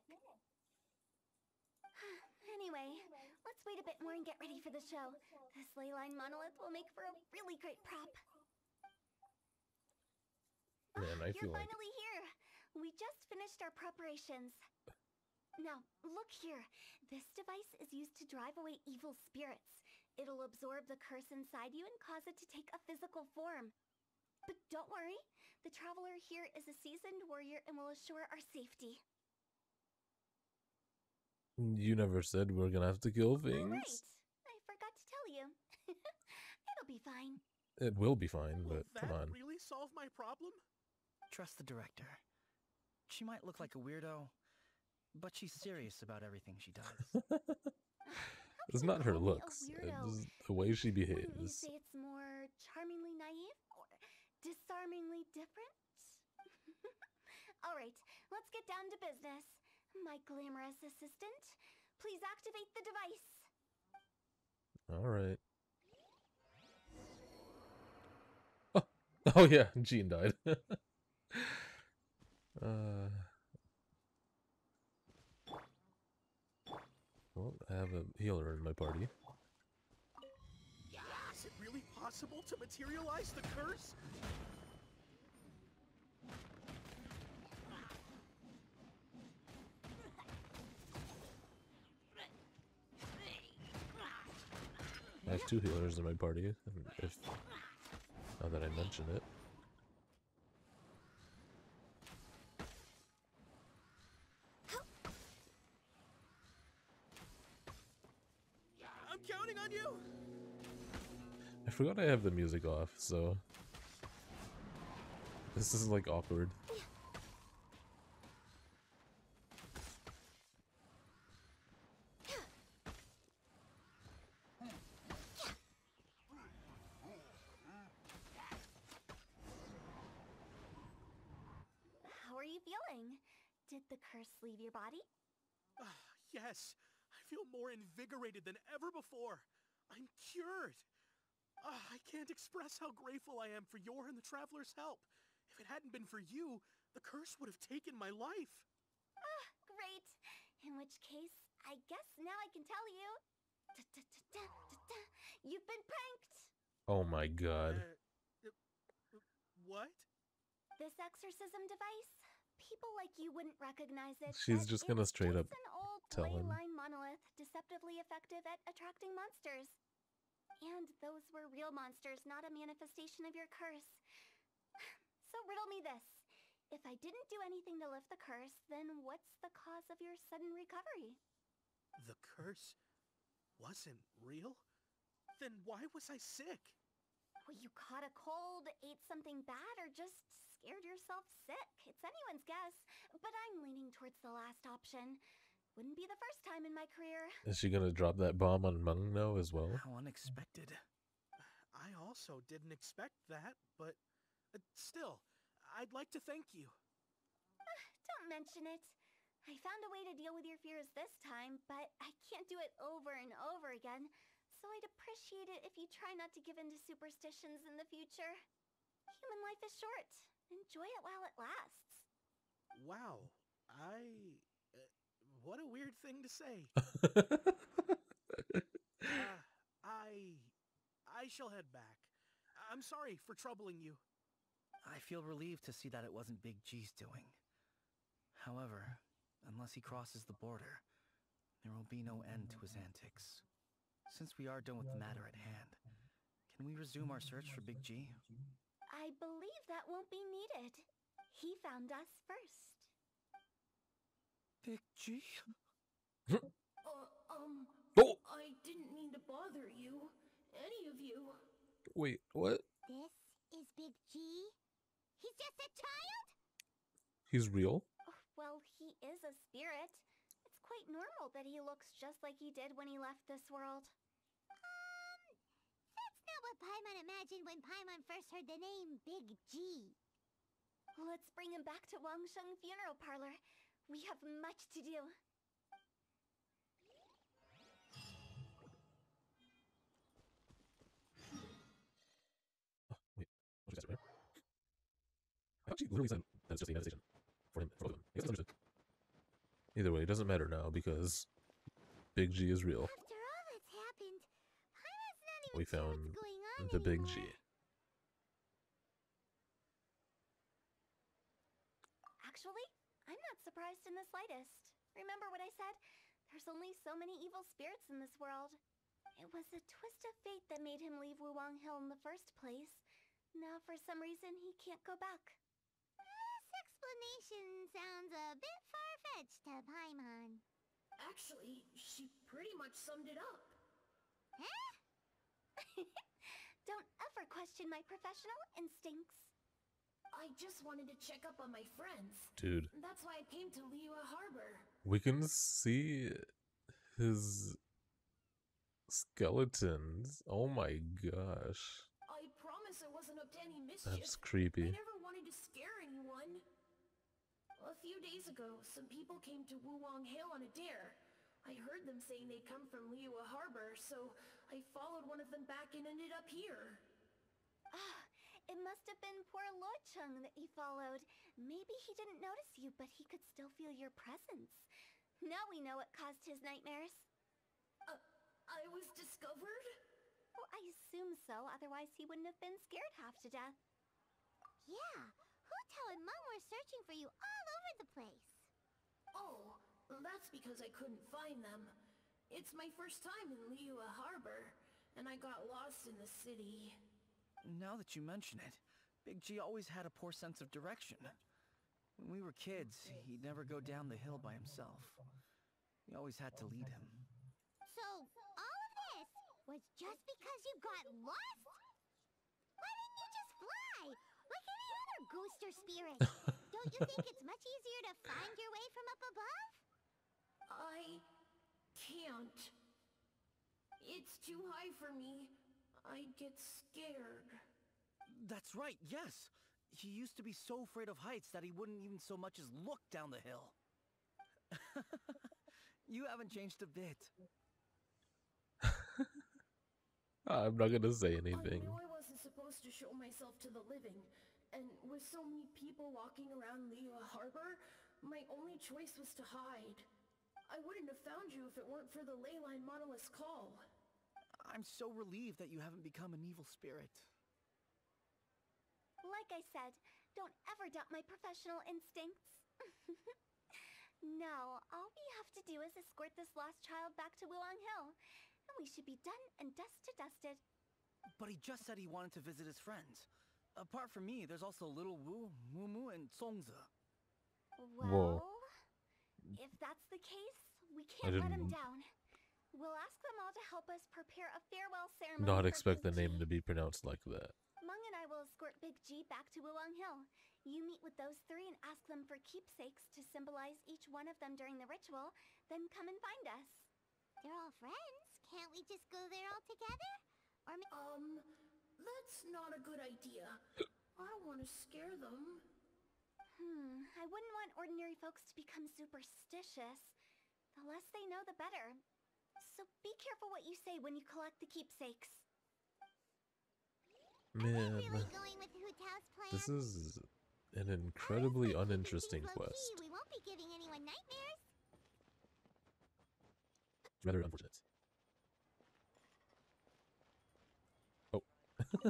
Anyway, let's wait a bit more and get ready for the show. This leyline monolith will make for a really great prop. Man, I You're feel like finally here. We just finished our preparations. Now, look here. This device is used to drive away evil spirits. It'll absorb the curse inside you and cause it to take a physical form. But don't worry, the traveler here is a seasoned warrior and will assure our safety. you never said we are gonna have to kill Oh, right. things. I forgot to tell you. It'll be fine. It will be fine, Will but come that on. really solve my problem? Trust the director. She might look like a weirdo, but she's serious about everything she does. It's can you not her call me a looks. weirdo? It's the way she Wouldn't you behaves. say it's more charmingly naive or disarmingly different? All right, let's get down to business. My glamorous assistant, please activate the device. All right. Oh, oh yeah, Jean died. uh. Well, I have a healer in my party. Is it really possible to materialize the curse? I have two healers in my party, if now that I mention it. I'm counting on you. I forgot I have the music off, so this is like awkward. How are you feeling? Did the curse leave your body? Ah, yes, I feel more invigorated than ever before. I'm cured. Ah, I can't express how grateful I am for your and the Traveler's help. If it hadn't been for you, the curse would have taken my life. Ah, great. In which case, I guess now I can tell you. Da-da-da-da-da-da. You've been pranked. Oh my god. Uh, uh, what? This exorcism device, people like you wouldn't recognize it. She's but just gonna it's straight up just an old tell ley him. line monolith, deceptively effective at attracting monsters. And those were real monsters, not a manifestation of your curse. So riddle me this. If I didn't do anything to lift the curse, then what's the cause of your sudden recovery? The curse wasn't real? Then why was I sick? Well, you caught a cold, ate something bad, or just scared yourself sick. It's anyone's guess, but I'm leaning towards the last option. Wouldn't be the first time in my career. Is she gonna drop that bomb on Mungno as well? How unexpected. I also didn't expect that, but uh, still, I'd like to thank you. Don't mention it. I found a way to deal with your fears this time, but I can't do it over and over again, so I'd appreciate it if you try not to give in to superstitions in the future. Human life is short. Enjoy it while it lasts. Wow, I... Uh, what a weird thing to say. uh, I... I shall head back. I'm sorry for troubling you. I feel relieved to see that it wasn't Big G's doing. However, unless he crosses the border, there will be no end to his antics. Since we are done with the matter at hand, can we resume our search for Big G? I believe that won't be needed. He found us first. Big G? Uh, um, Oh! I didn't mean to bother you. Any of you. Wait, what? This is Big G? He's just a child? He's real? Well, he is a spirit. It's quite normal that he looks just like he did when he left this world. Um, that's not what Paimon imagined when Paimon first heard the name Big G. Let's bring him back to Wangsheng Funeral Parlor. We have much to do. Oh, wait, what is that, right? I thought she literally said that's just the manifestation for him, for both of them. I guess that's understood. Either way, it doesn't matter now because Big G is real. After all that's happened, Paimon's not even We sure found what's going on the Big anymore. G. Actually, I'm not surprised in the slightest. Remember what I said? There's only so many evil spirits in this world. It was a twist of fate that made him leave Wuwang Hill in the first place. Now, for some reason, he can't go back. This explanation sounds a bit far-fetched to Paimon. Actually, she pretty much summed it up. Huh? Don't ever question my professional instincts. I just wanted to check up on my friends. Dude, That's why I came to Liyue Harbor. we can see his skeletons. Oh my gosh. I promise I wasn't up to any mischief. That's creepy. I never wanted to scare anyone. A few days ago, some people came to Wuwang Hill on a dare. I heard them saying they'd come from Liyue Harbor, so I followed one of them back and ended up here. Ah, it must have been poor Luocheng that he followed. Maybe he didn't notice you, but he could still feel your presence. Now we know what caused his nightmares. Uh, I was discovered? Well, I assume so, otherwise he wouldn't have been scared half to death. Yeah, Hu Tao and Meng were searching for you all over the place. Oh, that's because I couldn't find them. It's my first time in Liyue Harbor, and I got lost in the city. Now that you mention it, Big G always had a poor sense of direction. When we were kids, he'd never go down the hill by himself. We always had to lead him. So, all of this was just because you got lost? Why didn't you just fly? Like any other ghost or spirit? Don't you think it's much easier to find your way from up above? I can't. It's too high for me. I'd get scared. That's right, yes! He used to be so afraid of heights that he wouldn't even so much as look down the hill. You haven't changed a bit. I'm not gonna say I anything. knew I wasn't supposed to show myself to the living, and with so many people walking around Liyue Harbor, my only choice was to hide. I wouldn't have found you if it weren't for the Leyline Monolith's call. I'm so relieved that you haven't become an evil spirit. Like I said, don't ever doubt my professional instincts. Now, all we have to do is escort this lost child back to Wuong Hill, and we should be done and dust to dusted. But he just said he wanted to visit his friends. Apart from me, there's also Little Wu, Mumu, and Songze. Well, Whoa. if that's the case, we I can't let him didn't- down. We'll ask them all to help us prepare a farewell ceremony. Not for expect the Big name G. to be pronounced like that. Mung and I will escort Big G back to Wuong Hill. You meet with those three and ask them for keepsakes to symbolize each one of them during the ritual, then come and find us. They're all friends. Can't we just go there all together? Or ma- Um, that's not a good idea. I want to scare them. Hmm, I wouldn't want ordinary folks to become superstitious. The less they know, the better. So be careful what you say when you collect the keepsakes. Man, really going with Hu Tao's plan? this is an incredibly Honestly, uninteresting keep things low-key. quest. We won't be giving anyone nightmares. Rather unfortunate. Oh. Uh,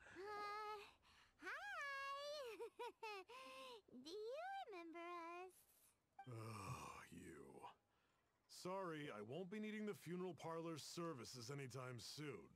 hi! Do you remember us? Oh, you. Sorry, I won't be needing the funeral parlor's services anytime soon.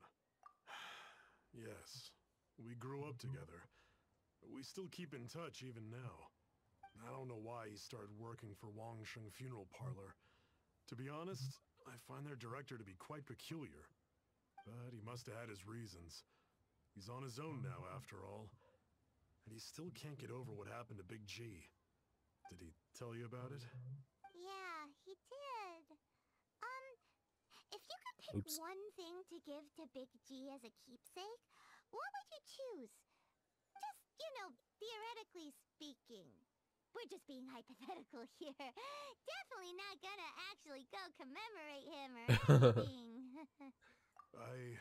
Yes, we grew up together. We still keep in touch even now. I don't know why he started working for Wangsheng Funeral Parlor. To be honest, I find their director to be quite peculiar. But he must have had his reasons. He's on his own now, after all. And he still can't get over what happened to Big G. Did he tell you about it? Yeah, he did. Um, if you could pick Oops. one thing to give to Big G as a keepsake, what would you choose? Just, you know, theoretically speaking. We're just being hypothetical here. Definitely not gonna actually go commemorate him or anything. I...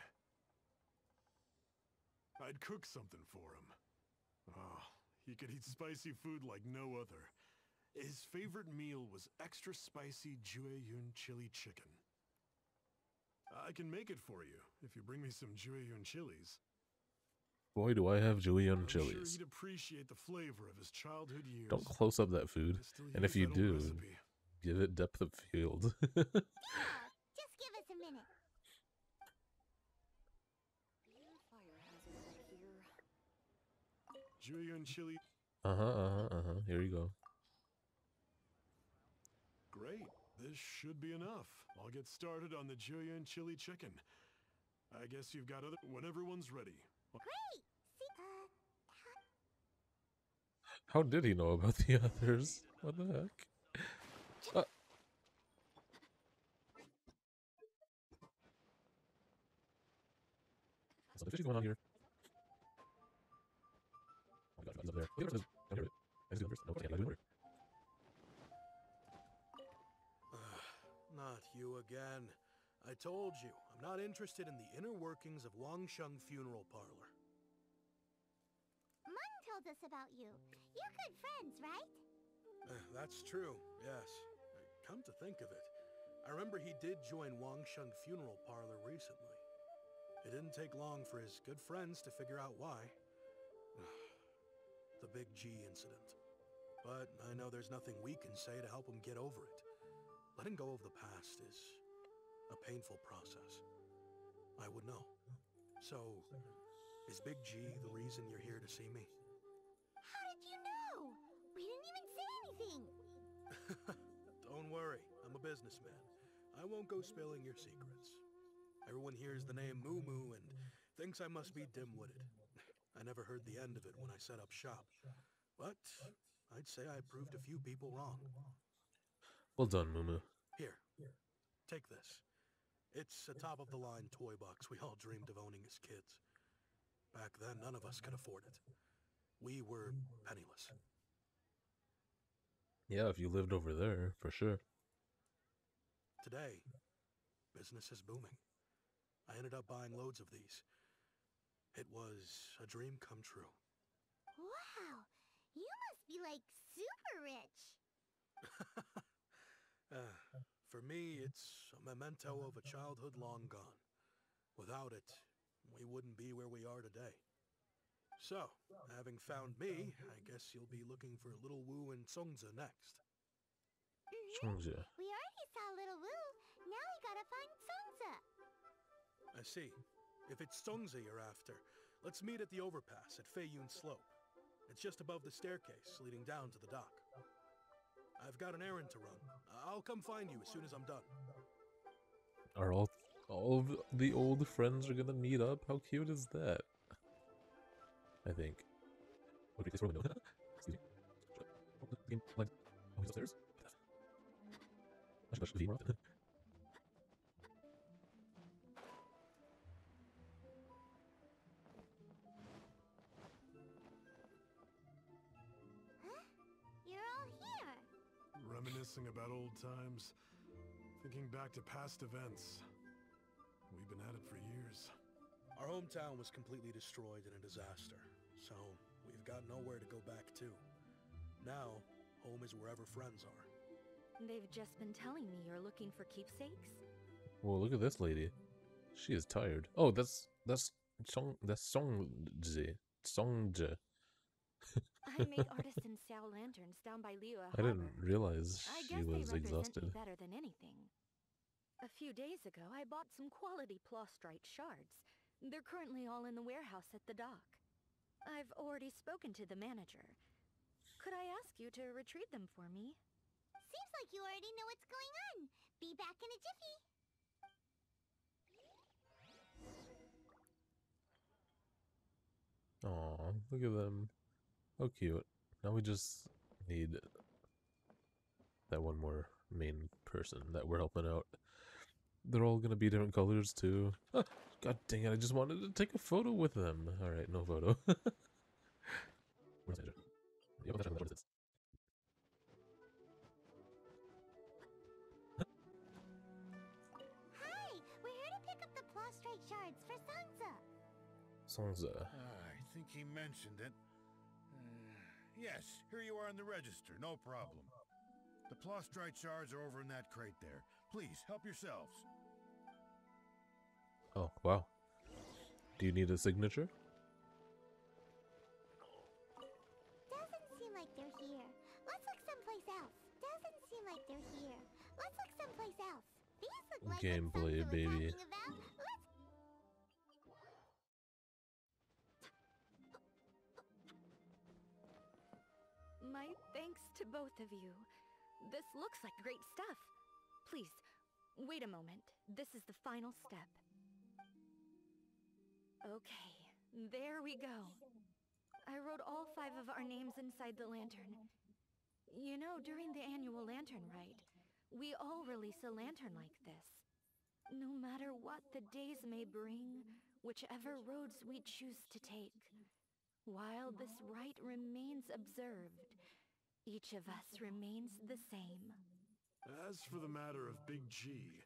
I'd cook something for him. Oh, he could eat spicy food like no other. His favorite meal was extra spicy Jueyun chili chicken. I can make it for you if you bring me some Jueyun chilies. Boy, do I have Jueyun I'm sure chilies. he'd appreciate the flavor of his childhood years. Don't close up that food. I still And if use you that old do, recipe. give it depth of field. Yeah, just give us a minute. Jueyun chili. Uh huh, uh huh, uh huh. Here you go. Great. This should be enough. I'll get started on the Jueyun chili chicken. I guess you've got other... When everyone's ready. Great! See, uh, How did he know about the others? What the heck? Uh. Something fishy going on here. Oh my gosh, he's up there. Look at this. Don't hear it. I just do it first. No, I can't. I do it. Not you again. I told you, I'm not interested in the inner workings of Wangsheng Funeral Parlor. Mung told us about you. You're good friends, right? Uh, that's true, yes. Uh, Come to think of it, I remember he did join Wangsheng Funeral Parlor recently. It didn't take long for his good friends to figure out why. The Big G incident. But I know there's nothing we can say to help him get over it. Letting go of the past is a painful process. I would know. So, is Big G the reason you're here to see me? How did you know? We didn't even say anything. Don't worry, I'm a businessman. I won't go spilling your secrets. Everyone hears the name Moo Moo and thinks I must be dim-witted. I never heard the end of it when I set up shop. But I'd say I proved a few people wrong. Well done, Mumu. Here, take this. It's a top-of-the-line toy box we all dreamed of owning as kids. Back then, none of us could afford it. We were penniless. Yeah, if you lived over there, for sure. Today, business is booming. I ended up buying loads of these. It was a dream come true. Wow, you must be like super rich. uh, for me, it's a memento of a childhood long gone. Without it, we wouldn't be where we are today. So, having found me, I guess you'll be looking for Little Wu and Songza next. Songza. We already saw Little Wu. Now we gotta find Songza. I see. If it's Songza you're after, let's meet at the overpass at Feiyun Slope. It's just above the staircase leading down to the dock. I've got an errand to run. I'll come find you as soon as I'm done. Are all all of the old friends are gonna meet up? How cute is that? I think. What do you think? Excuse me. Like, oh, he's upstairs? I should touch the V more often. Huh? You're all here. Reminiscing about old times, thinking back to past events. We've been at it for years. Our hometown was completely destroyed in a disaster, so we've got nowhere to go back to. Now, home is wherever friends are. They've just been telling me you're looking for keepsakes. Well, look at this lady. She is tired. Oh, that's that's Song that's Songzi. Songja. I made artisan Sao lanterns down by Liyue I Harbor. didn't realize I she guess was they represent exhausted. me better than anything. A few days ago, I bought some quality Plostrite shards. They're currently all in the warehouse at the dock. I've already spoken to the manager. Could I ask you to retrieve them for me? Seems like you already know what's going on. Be back in a jiffy. Aw, look at them. How cute. Now we just need that one more main person that we're helping out. They're all gonna be different colors too. Ah, God dang it, I just wanted to take a photo with them. Alright, no photo. Where's Andrew? Yeah, what is this? Hi, we're here to pick up the Plostrite shards for Songza. Songza. Ah, I think he mentioned it. Uh, yes, here you are in the register, no problem. The Plostrite shards are over in that crate there. Please, help yourselves. Oh, wow. Do you need a signature? Doesn't seem like they're here. Let's look someplace else. Doesn't seem like they're here. Let's look someplace else. These look like Gameplay, what Songza was baby. talking about. Let's... My thanks to both of you. This looks like great stuff. Please, wait a moment. This is the final step. Okay, there we go. I wrote all five of our names inside the lantern. You know, during the annual lantern rite, we all release a lantern like this. No matter what the days may bring, whichever roads we choose to take, while this rite remains observed, each of us remains the same. As for the matter of Big G,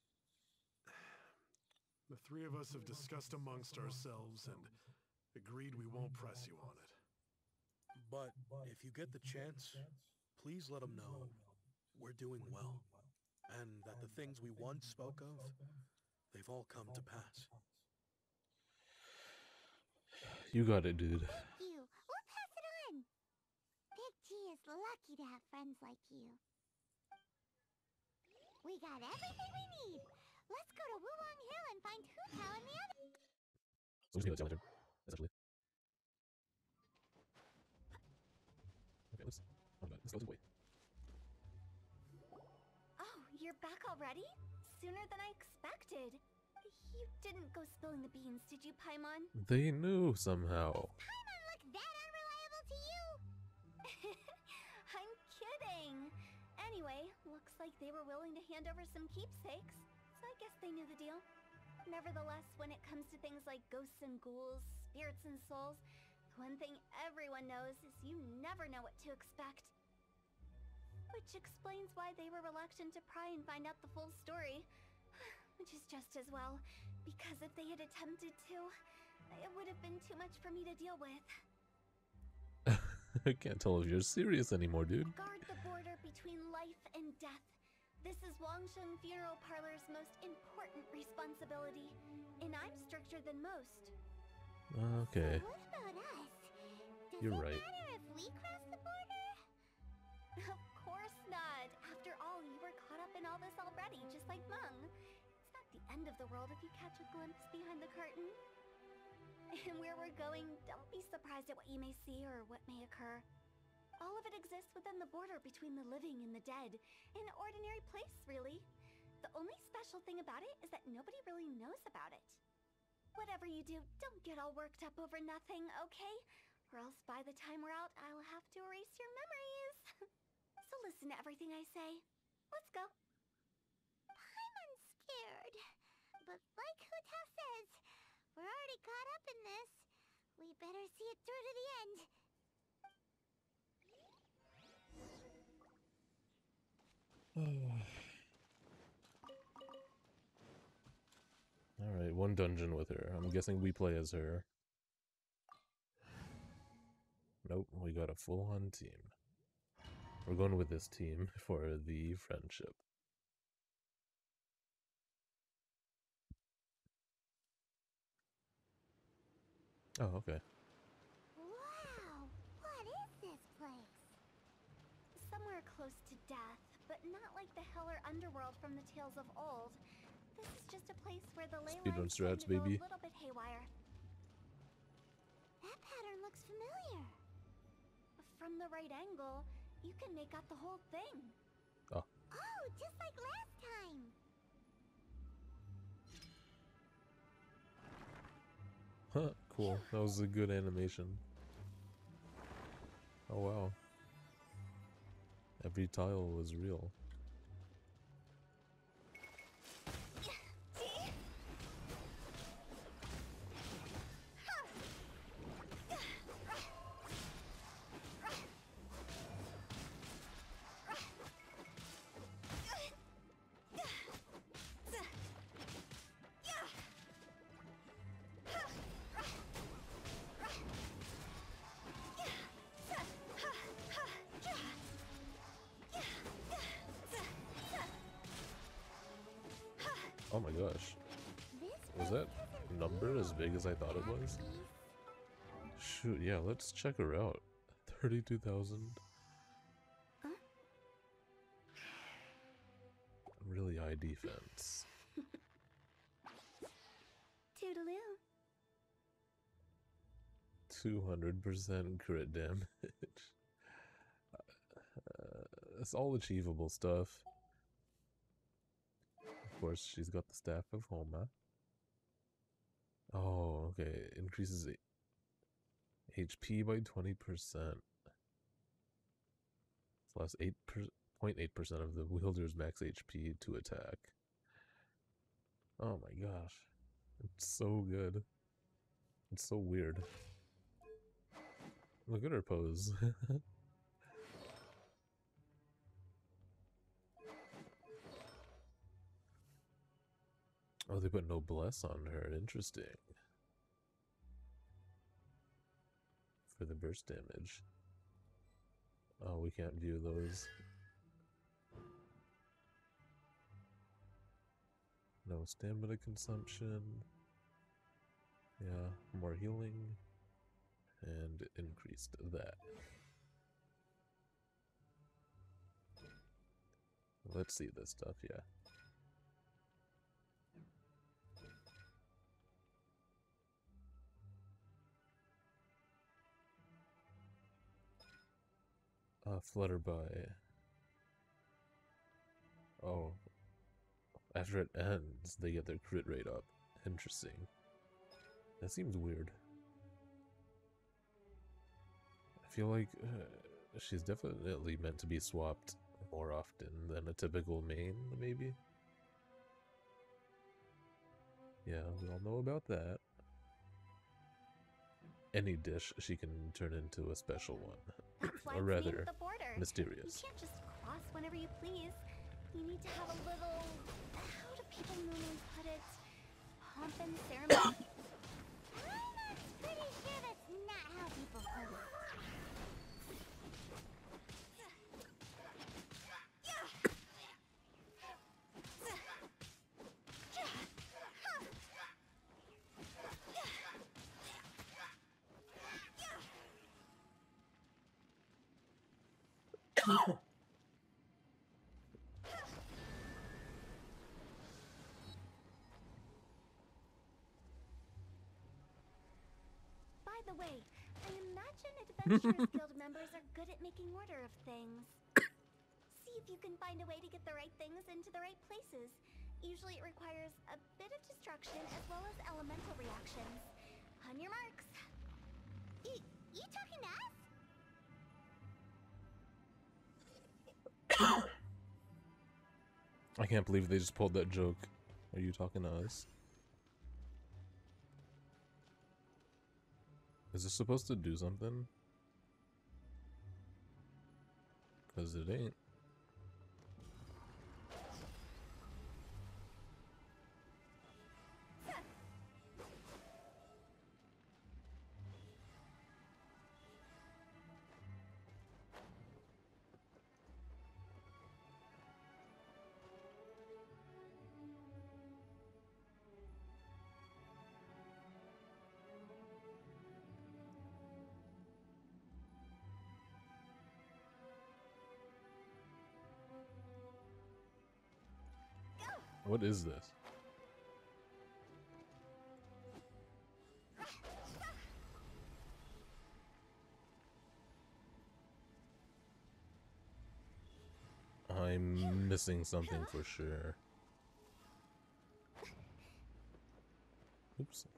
the three of us have discussed amongst ourselves and agreed we won't press you on it. But if you get the chance, please let him know we're doing well, and that the things we once spoke of, they've all come to pass. You got it, dude. Thank you. We'll pass it on. Big G is lucky to have friends like you. We got everything we need. Let's go to Wulong Hill and find Hu Tao and the other. So we just need a lantern, essentially. Okay, let's. Oh god, let's go this way. Oh, you're back already? Sooner than I expected. You didn't go spilling the beans, did you, Paimon? They knew somehow. Paimon look that unreliable to you? I'm kidding. Anyway, looks like they were willing to hand over some keepsakes, so I guess they knew the deal. Nevertheless, when it comes to things like ghosts and ghouls, spirits and souls, one thing everyone knows is you never know what to expect. Which explains why they were reluctant to pry and find out the full story. Which is just as well, because if they had attempted to, it would have been too much for me to deal with. I can't tell if you're serious anymore, dude. Guard the border between life and death. This is Wangsheng Funeral Parlor's most important responsibility, and I'm stricter than most. Okay. So what about us? Does You're it right. matter if we cross the border? Of course not. After all, you were caught up in all this already, just like Meng. It's not the end of the world if you catch a glimpse behind the curtain. And where we're going, don't be surprised at what you may see or what may occur. All of it exists within the border between the living and the dead. An ordinary place, really. The only special thing about it is that nobody really knows about it. Whatever you do, don't get all worked up over nothing, okay? Or else by the time we're out, I'll have to erase your memories. So listen to everything I say. Let's go. Paimon's scared. But like Hu Tao says, we're already caught up in this. We better see it through to the end. Alright, one dungeon with her. I'm guessing we play as her. Nope, we got a full-on team. We're going with this team for the friendship. Oh, okay. Wow, what is this place? Somewhere close to death, but not like the hell or underworld from the tales of old. This is just a place where the ley Speedrun lines tend strats, to go baby. a little bit haywire. That pattern looks familiar. From the right angle, you can make out the whole thing. Oh. Oh, just like last time. Huh, cool. That was a good animation. Oh wow. Every tile was real. Oh my gosh. Was that number as big as I thought it was? Shoot, yeah, let's check her out. thirty-two thousand. Huh? Really high defense. Toodaloo. two hundred percent crit damage. uh, it's all achievable stuff. Of course, she's got the Staff of Homa. Oh, okay. Increases H P by twenty percent. Plus eight point eight percent of the wielder's max H P to attack. Oh my gosh. It's so good. It's so weird. Look at her pose. Oh, they put noblesse on her. Interesting. For the burst damage. Oh, we can't view those. No stamina consumption. Yeah, more healing. And increased that. Let's see this stuff, yeah. Uh, Flutterby. Oh. After it ends, they get their crit rate up. Interesting. That seems weird. I feel like uh, she's definitely meant to be swapped more often than a typical main, maybe? Yeah, we all know about that. Any dish she can turn into a special one. Or rather, mysterious. You can't just cross whenever you please. You need to have a little... How do people normally put it? Pomp and ceremony? I'm pretty sure that's not how people put it. By the way, I imagine Adventurers Guild members are good at making order of things. See if you can find a way to get the right things into the right places. Usually it requires a bit of destruction as well as elemental reactions. On your marks. You, you talking to us? I can't believe they just pulled that joke. Are you talking to us? Is this supposed to do something? Cause it ain't. What is this? I'm missing something for sure. Oops.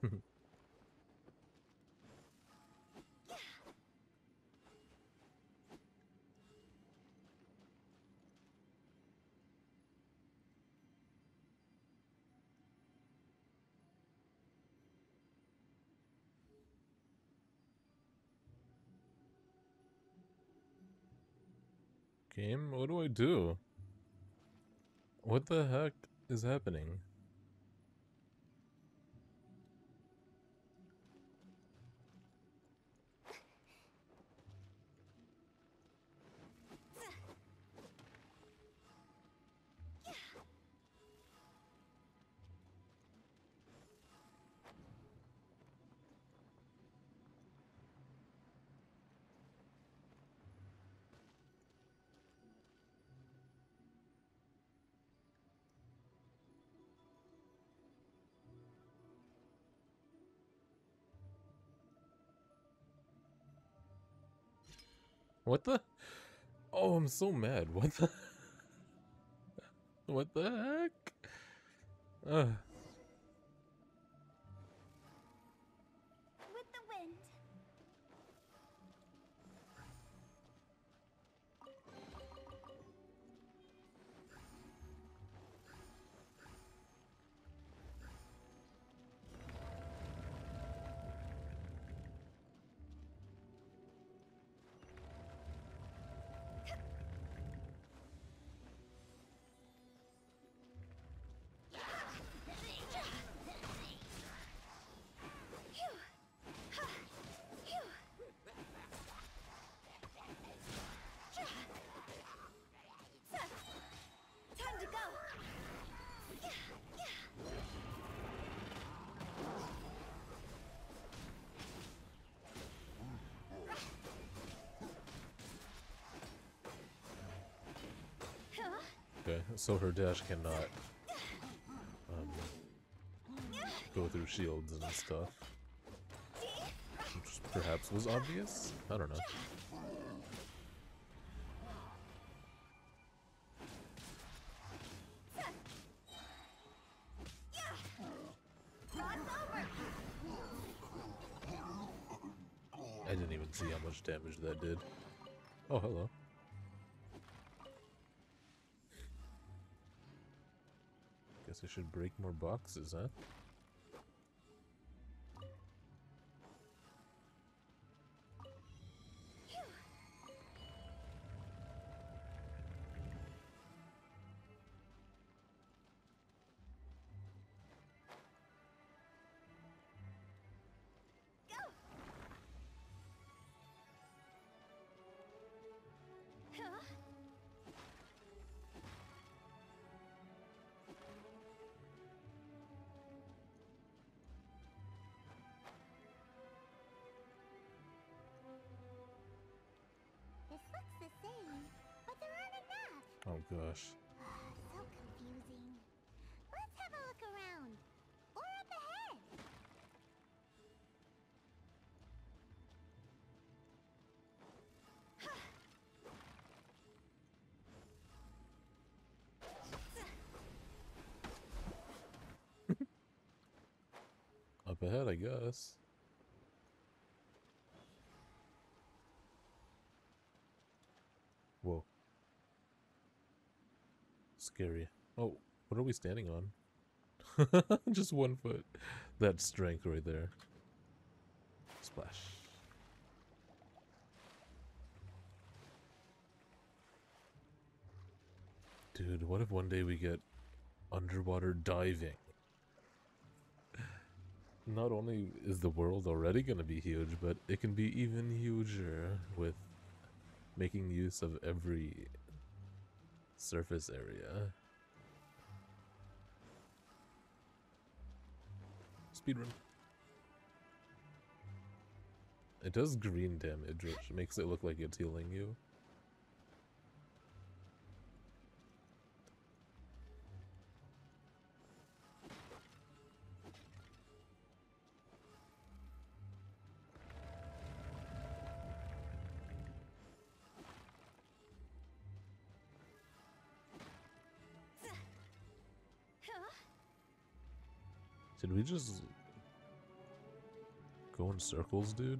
Game? What do I do? What the heck is happening? What the? Oh, I'm so mad. What the? What the heck? Ugh. With the wind. Time to go. Okay, so her dash cannot um, go through shields and stuff. Which perhaps was obvious? I don't know. I didn't even see how much damage that did. Oh, hello. Guess I should break more boxes, huh? This looks the same, but there aren't enough. Oh gosh. So confusing. Let's have a look around. Or up ahead. Up ahead, I guess. Whoa. Scary. Oh, what are we standing on? Just one foot. That strength right there. Splash. Dude, what if one day we get underwater diving? Not only is the world already going to be huge, but it can be even huger with making use of every surface area. Speedrun. It does green damage, which makes it look like it's healing you. Did we just go in circles, dude?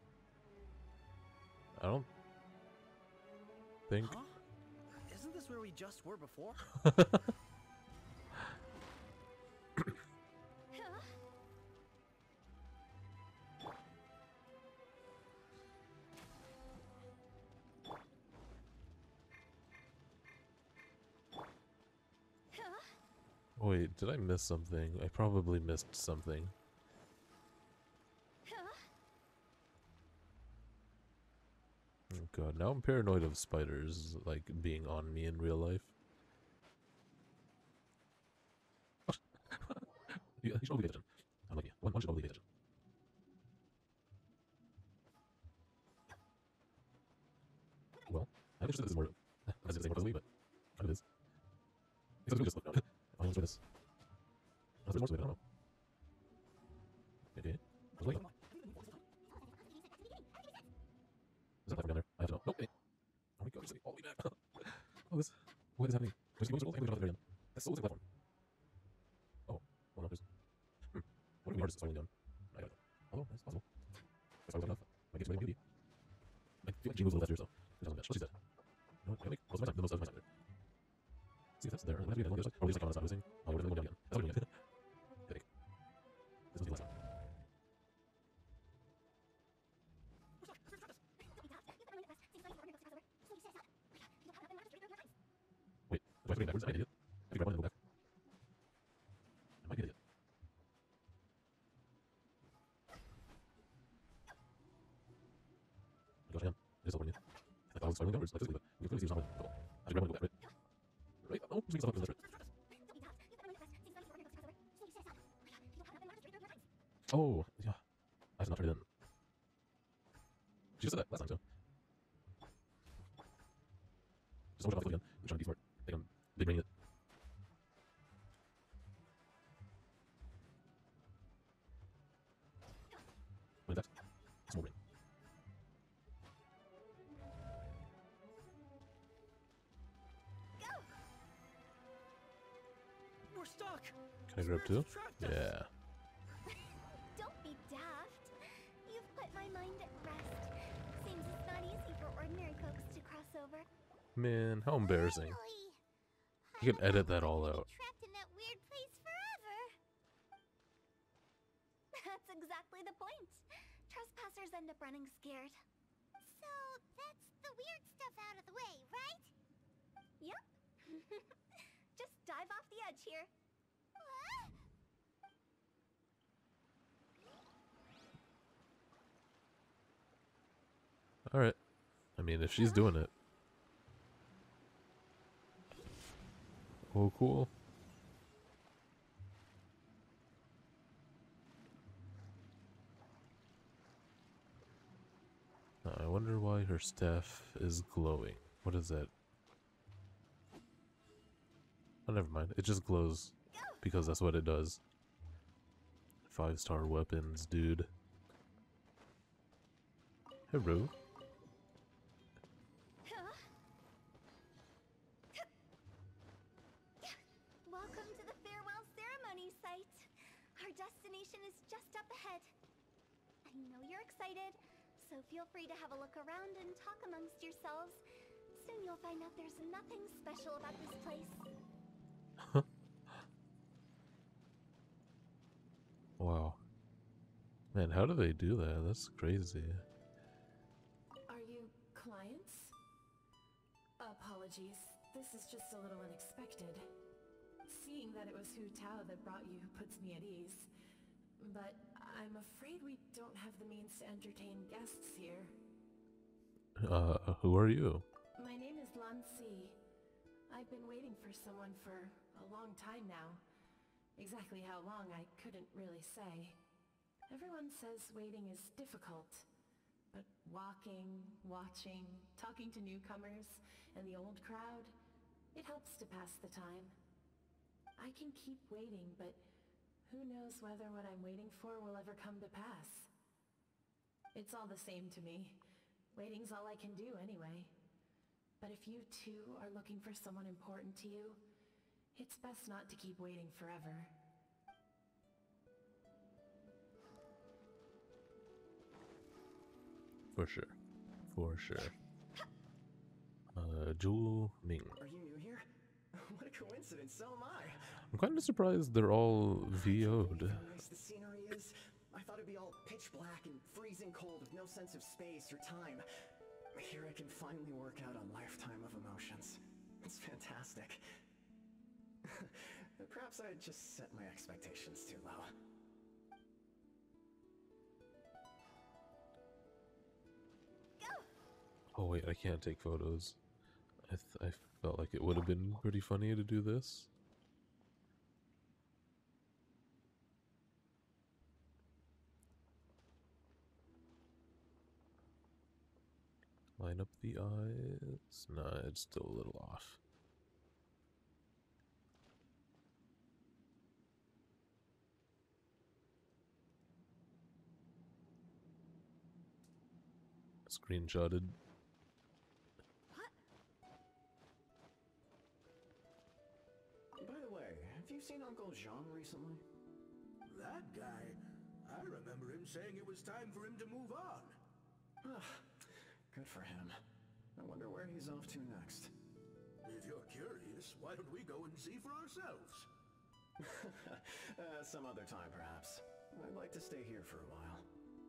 I don't think. Huh? Isn't this where we just were before? Wait, did I miss something? I probably missed something. Oh god, now I'm paranoid of spiders, like, being on me in real life. You should probably pay attention. I'm like, yeah, one, one should probably pay attention. Well, I'm interested in this more. As it is more puzzly, but it is. It's just look down. I want to this. Oh, there's more to it, I don't know. Okay. I was waiting. Is that platform down there? I have to know. Nope, wait. Oh my god, there's like all the way back. Oh, this. What is happening? There's going circles and there's nothing there. That still looks like a platform. Oh, well, no, there's. Hmm. What if we are just slowing down? I don't know. Although, that's possible. If I was enough, I get to beauty. I feel like G moves a little faster, so. There's nothing much. Let's use that. You know what? I make most of my time, the most of my time there. See if that's there. We'll have to get on the other side. Or at least like on the side losing. Oh, we're gonna go down again. That's what we're doing. I think. This must be the last one. Wait, do I have to go backwards? Am I an idiot? I have to grab one and go back. I might be an idiot. Oh gosh, I am. It is teleporting in. I thought I was spiraling downwards, like physically, but you can clearly see what's happening. I have to grab one and go back, right? Right? Oh, just making stuff up in this, right? Oh, yeah. I should not turn it in. She just said that last time, too. Just so much about again. You're trying to be smart. I think I'm big braining it. What is that? Small brain. We're stuck. Can I grab two? Yeah. Don't be daft. You've put my mind at rest. ordinary folks to cross over. Man, how embarrassing. Finally! You can I edit thought that we all were gonna out. be trapped in that weird place forever. That's exactly the point. Trespassers end up running scared. So that's the weird stuff out of the way, right? Yep. Just dive off the edge here. What? Alright. I mean, if she's doing it. Oh, cool. Uh, I wonder why her staff is glowing. What is that? Oh, never mind. It just glows because that's what it does. Five star weapons, dude. Hello. Welcome to the farewell ceremony site. Our destination is just up ahead. I know you're excited, so feel free to have a look around and talk amongst yourselves. Soon you'll find out there's nothing special about this place. Wow. Man, how do they do that? That's crazy. Are you clients? Apologies. This is just a little unexpected. Seeing that it was Hu Tao that brought you puts me at ease. But I'm afraid we don't have the means to entertain guests here. Uh, who are you? My name is Lan Si. I've been waiting for someone for a long time now. Exactly how long, I couldn't really say. Everyone says waiting is difficult. But walking, watching, talking to newcomers, and the old crowd, it helps to pass the time. I can keep waiting, but who knows whether what I'm waiting for will ever come to pass. It's all the same to me. Waiting's all I can do anyway. But if you too are looking for someone important to you, it's best not to keep waiting forever. For sure. For sure. Uh, Zhu Ming. Are you new here? What a coincidence, so am I. I'm kind of surprised they're all V O'd. How nice the scenery is. I thought it'd be all pitch black and freezing cold with no sense of space or time. Here I can finally work out a lifetime of emotions. It's fantastic. Perhaps I just set my expectations too low. Oh wait, I can't take photos. I, th I felt like it would have been pretty funny to do this. Line up the eyes. Nah, it's still a little off. Screenshotted. By the way, have you seen Uncle Jean recently? That guy? I remember him saying it was time for him to move on. Ah, good for him. I wonder where he's off to next. If you're curious, why don't we go and see for ourselves? uh, some other time, perhaps. I'd like to stay here for a while.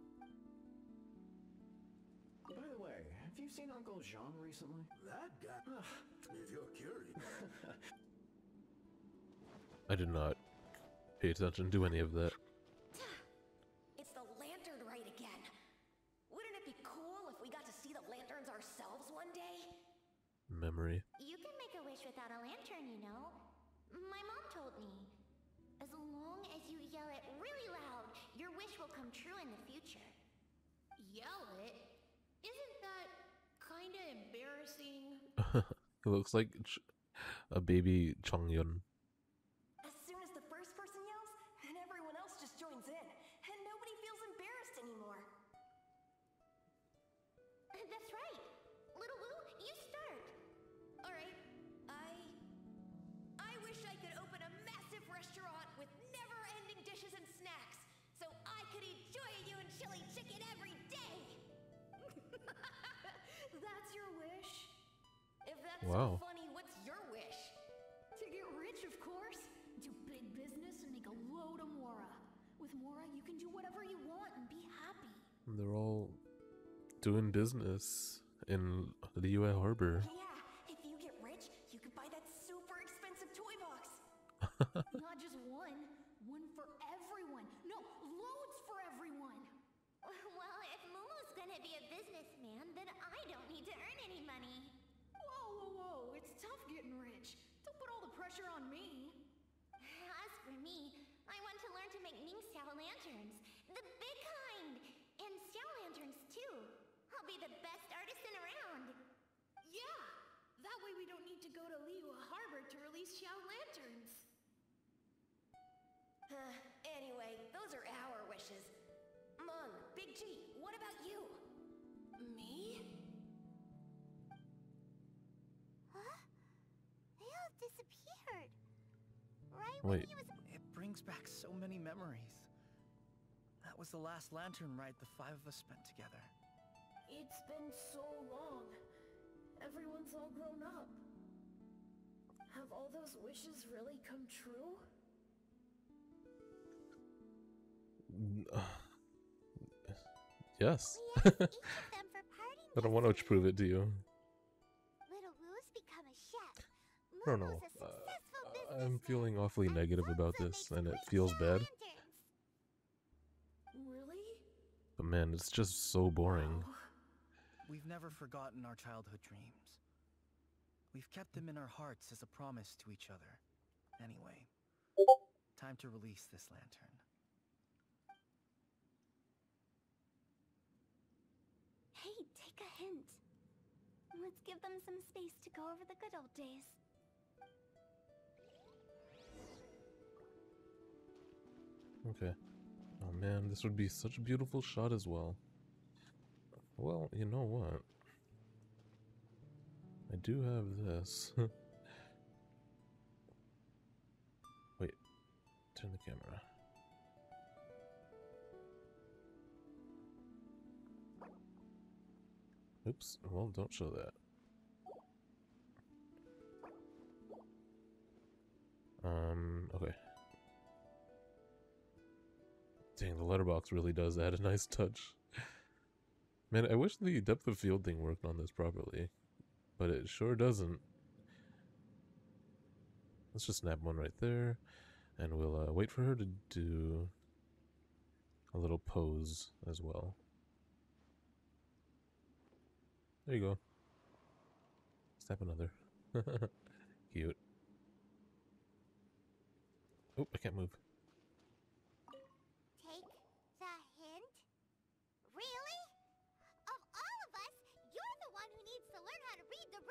By the way, have you seen Uncle Jean recently? That guy? Ah, If you're curious. I did not pay attention to any of that. It's the lantern rite again. Wouldn't it be cool if we got to see the lanterns ourselves one day? Memory. You can make a wish without a lantern, you know. My mom told me. As long as you yell it really loud, your wish will come true in the future. Yell it? Isn't that kinda embarrassing? It looks like ch a baby Chongyun. As soon as the first person yells, and everyone else just joins in, and nobody feels embarrassed anymore. That's right. Little Wu, you start. Alright, I... I wish I could open a massive restaurant with never-ending dishes and snacks, so I could eat Joy You and Chili Chicken every day! That's Wow. So funny, what's your wish? To get rich, of course. Do big business and make a load of Mora. With Mora, you can do whatever you want and be happy. They're all doing business in Liyue Harbor. Yeah, if you get rich, you could buy that super expensive toy box. Not just one. One for everyone. No, loads for everyone. Well, if Lulu's gonna be a businessman, then I don't need to earn any money. Whoa, whoa, whoa. It's tough getting rich. Don't put all the pressure on me. As for me, I want to learn to make Ningxiao lanterns. The big kind! And Xiao lanterns, too. I'll be the best artisan around. Yeah! That way we don't need to go to Liyue Harbor to release Xiao lanterns. Uh, anyway, those are our wishes. Mung, Big G, what about you? Me? Huh? They all disappeared. Right Wait. when he was... It brings back so many memories. That was the last lantern ride the five of us spent together. It's been so long. Everyone's all grown up. Have all those wishes really come true? Yes. We asked each of them for parting I don't want to gifts prove it to you. Little Wu's become a chef. I don't know. Lulu's a Uh, successful I'm businessman. feeling awfully And negative about Funzo this, makes and it great feels Xiao bad. lanterns. Really? But man, it's just so boring. Wow. We've never forgotten our childhood dreams. We've kept them in our hearts as a promise to each other. Anyway, time to release this lantern. Hey, take a hint. Let's give them some space to go over the good old days. Okay. Oh man, this would be such a beautiful shot as well. Well, you know what? I do have this. Wait, turn the camera. Oops, well, don't show that. Um, okay. Dang, the letterbox really does add a nice touch. Man, I wish the depth of field thing worked on this properly, but it sure doesn't. Let's just snap one right there, and we'll uh, wait for her to do a little pose as well. There you go. Snap another. Cute. Oh, I can't move. Take the hint? Really? Of all of us, you're the one who needs to learn how to read the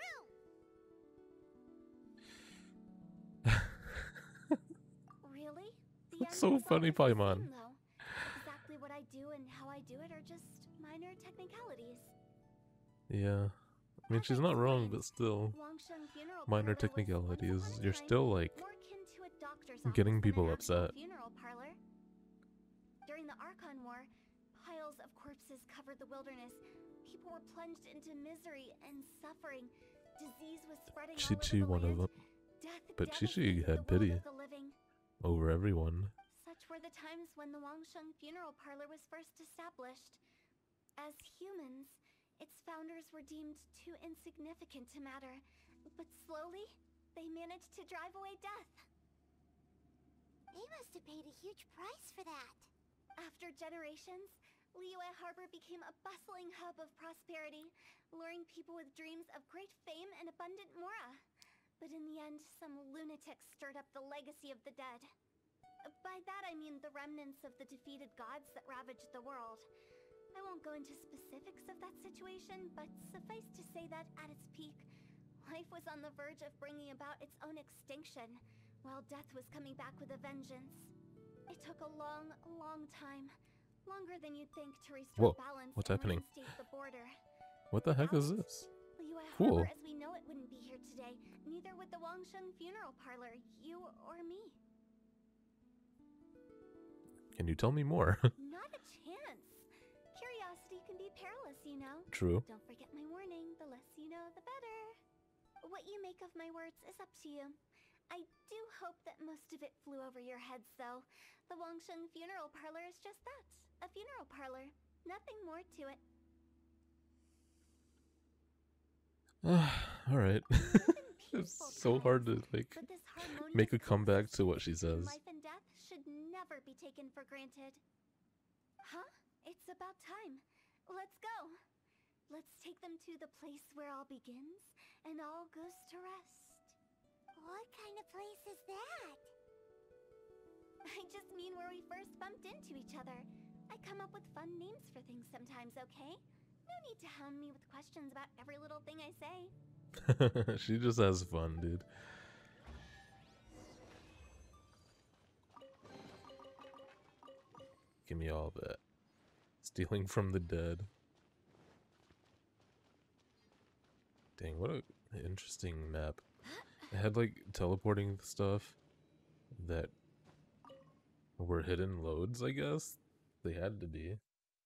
room. Really? The That's ending so is funny, always the Paimon. same, though. Exactly what I do and how I do it are just minor technicalities. Yeah. I mean, she's not wrong, but still. Wangsheng Funeral Minor Parlor was technicalities. once upon a You're time still, like, more akin to a doctor's office getting than people an actual upset. Funeral parlor. During the Archon War, piles of corpses covered the wilderness. People were plunged into misery and suffering. Disease was spreading all over Chi-Chi, the one of land. them. Death But Chi-Chi devastated had the world pity of the living. over everyone. Such were the times when the Wangsheng Funeral Parlor was first established. As humans, its founders were deemed too insignificant to matter, but slowly, they managed to drive away death. They must have paid a huge price for that. After generations, Liyue Harbor became a bustling hub of prosperity, luring people with dreams of great fame and abundant mora. But in the end, some lunatics stirred up the legacy of the dead. By that I mean the remnants of the defeated gods that ravaged the world. I won't go into specifics of that situation, but suffice to say that at its peak, life was on the verge of bringing about its own extinction, while death was coming back with a vengeance. It took a long, long time, longer than you'd think, to restore Whoa, balance what's and happening? reinstate the border. What the heck is Without it, this? Liyue Cool. Harbor as we know it wouldn't be here today, neither would the Wangsheng Funeral Parlor, you or me. Can you tell me more? Not a chance. Curiosity can be perilous, you know. True. Don't forget my warning. The less you know, the better. what you make of my words is up to you. I do hope that most of it flew over your heads, though. The Wangsheng Funeral Parlor is just that. A funeral parlor. Nothing more to it. Alright. It's so hard to, like, make a comeback to what she says. Life and death should never be taken for granted. Huh? It's about time. Let's go. Let's take them to the place where all begins and all goes to rest. What kind of place is that? I just mean where we first bumped into each other. I come up with fun names for things sometimes, okay? No need to hound me with questions about every little thing I say. She just has fun, dude. Give me all that. Stealing from the dead. Dang, what a interesting map. It had like teleporting stuff that were hidden loads, I guess. They had to be.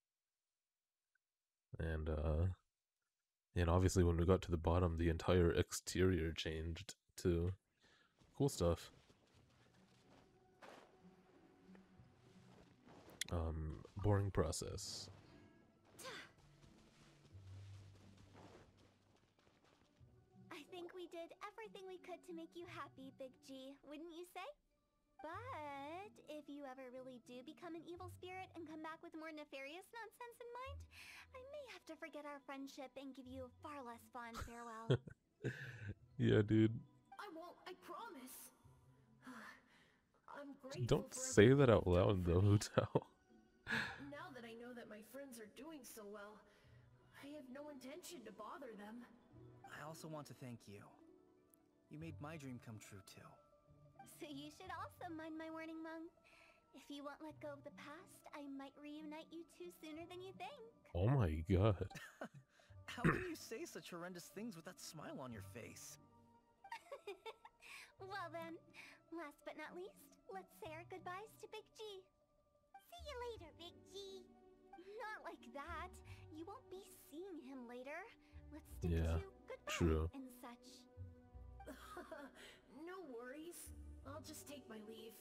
And uh and obviously when we got to the bottom, the entire exterior changed too. Cool stuff. Um boring process. I think we did everything we could to make you happy, Big G, wouldn't you say? But if you ever really do become an evil spirit and come back with more nefarious nonsense in mind, I may have to forget our friendship and give you a far less fond farewell. Yeah, dude. I won't, I promise. I'm grateful. Don't for say that everything out you've done loud for though, me. Hu Tao. Now that I know that my friends are doing so well, I have no intention to bother them. I also want to thank you. You made my dream come true too. So you should also mind my warning, Mung. If you won't let go of the past, I might reunite you two sooner than you think. Oh my god. How can you say such horrendous things with that smile on your face? Well then, last but not least, let's say our goodbyes to Big G. See you later, Big G. Not like that. You won't be seeing him later. Let's stick Yeah, to goodbye true. and such. No worries. I'll just take my leave.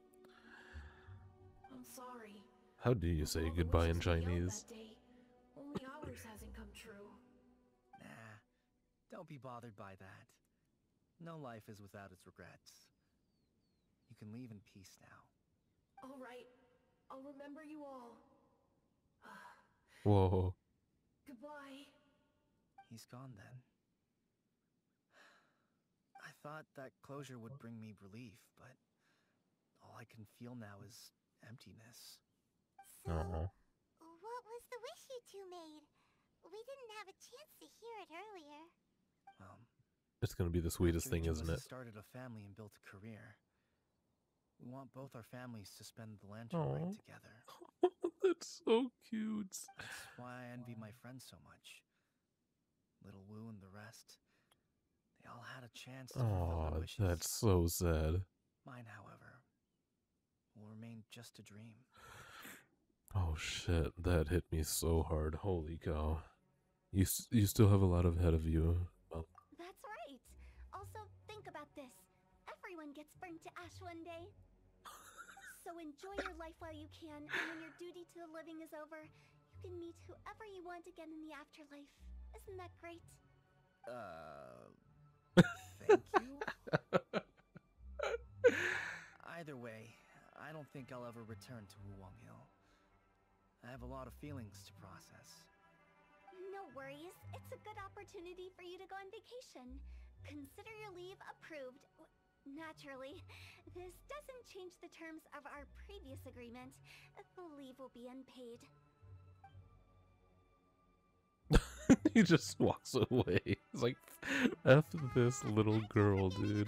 I'm sorry. How do you Of say all the goodbye in wishes we held Chinese? that day, only ours hasn't come true. Nah, don't be bothered by that. No life is without its regrets. You can leave in peace now. All right. I'll remember you all. Whoa. Goodbye. He's gone then. I thought that closure would bring me relief, but all I can feel now is emptiness. So, Uh-huh. what was the wish you two made? We didn't have a chance to hear it earlier. Um, It's gonna be the sweetest after thing, each of isn't us it? has started a family and built a career. We want both our families to spend the lantern rite Aw. together. That's so cute. That's why I envy my friends so much. Little Wu and the rest. They all had a chance to fulfill their Oh, wishes. that's so sad. Mine, however, will remain just a dream. Oh shit, that hit me so hard. Holy cow. You s- you still have a lot ahead of you. Well, That's right. Also, think about this. Everyone gets burned to ash one day. So enjoy your life while you can, and when your duty to the living is over, you can meet whoever you want again in the afterlife. Isn't that great? Uh, thank you? Either way, I don't think I'll ever return to Wulong Hill. I have a lot of feelings to process. No worries. It's a good opportunity for you to go on vacation. Consider your leave approved. W- Naturally, this doesn't change the terms of our previous agreement. The leave will be unpaid. he just walks away. He's like, F this little girl, dude.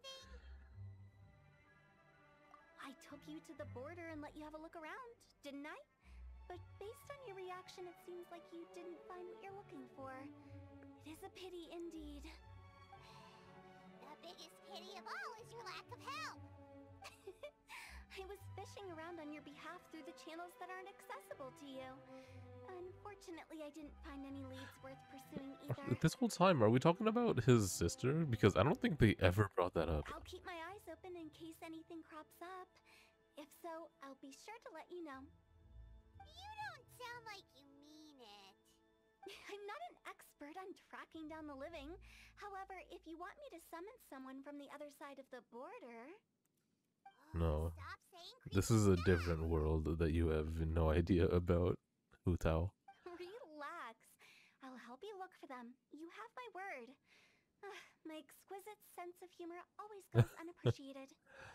I took you to the border and let you have a look around, didn't I? But based on your reaction, it seems like you didn't find what you're looking for. It is a pity indeed. The biggest pity of all is your lack of help. I was fishing around on your behalf through the channels that aren't accessible to you. Unfortunately, I didn't find any leads worth pursuing either. This whole time, are we talking about his sister? Because I don't think they ever brought that up. I'll keep my eyes open in case anything crops up. If so, I'll be sure to let you know. You don't sound like you mean it. I'm not an expert on tracking down the living. However, if you want me to summon someone from the other side of the border... No. Stop saying This is a different world that you have no idea about, Hu Tao. Relax. I'll help you look for them. You have my word. Ugh, my exquisite sense of humor always goes unappreciated.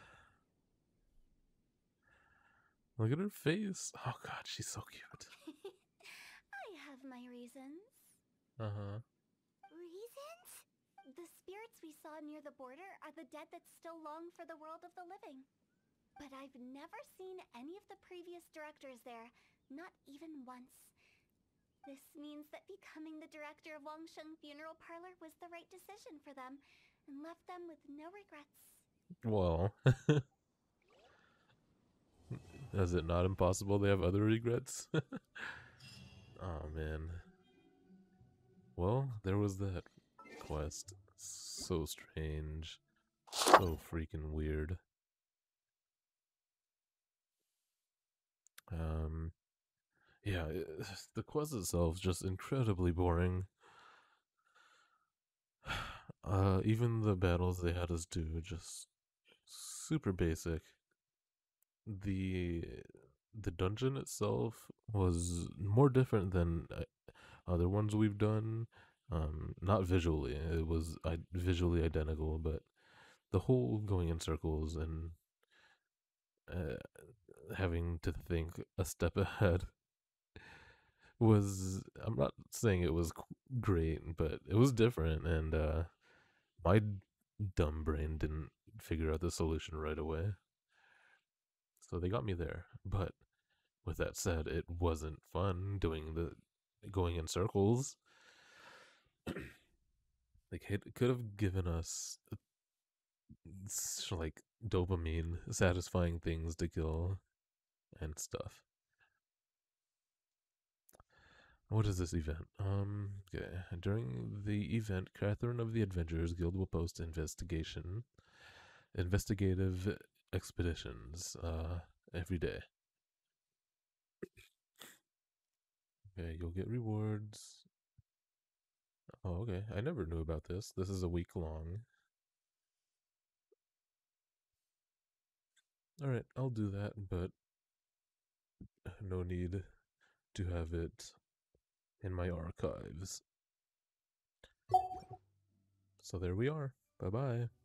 Look at her face. Oh god, she's so cute. I have my reasons. Uh-huh. Reasons? The spirits we saw near the border are the dead that still long for the world of the living. But I've never seen any of the previous directors there, not even once. This means that becoming the director of Wangsheng Funeral Parlor was the right decision for them, and left them with no regrets. Well, is it not impossible they have other regrets? Oh man. Well, there was that quest. So strange. So freaking weird. Um, yeah, it, the quest itself is just incredibly boring. Uh, even the battles they had us do, just super basic. The the dungeon itself was more different than uh, other ones we've done. Um, not visually, it was I, visually identical, but the whole going in circles and uh, having to think a step ahead was, I'm not saying it was great, but it was different, and uh, my dumb brain didn't figure out the solution right away. So they got me there. But with that said, it wasn't fun doing the going in circles. Like, it could have given us like dopamine satisfying things to kill and stuff. What is this event? Um, okay. During the event, Catherine of the Adventurers Guild will post investigation, investigative expeditions, uh, every day. Okay, you'll get rewards. Oh, okay. I never knew about this. This is a week long. Alright, I'll do that, but no need to have it in my archives. So there we are. Bye-bye.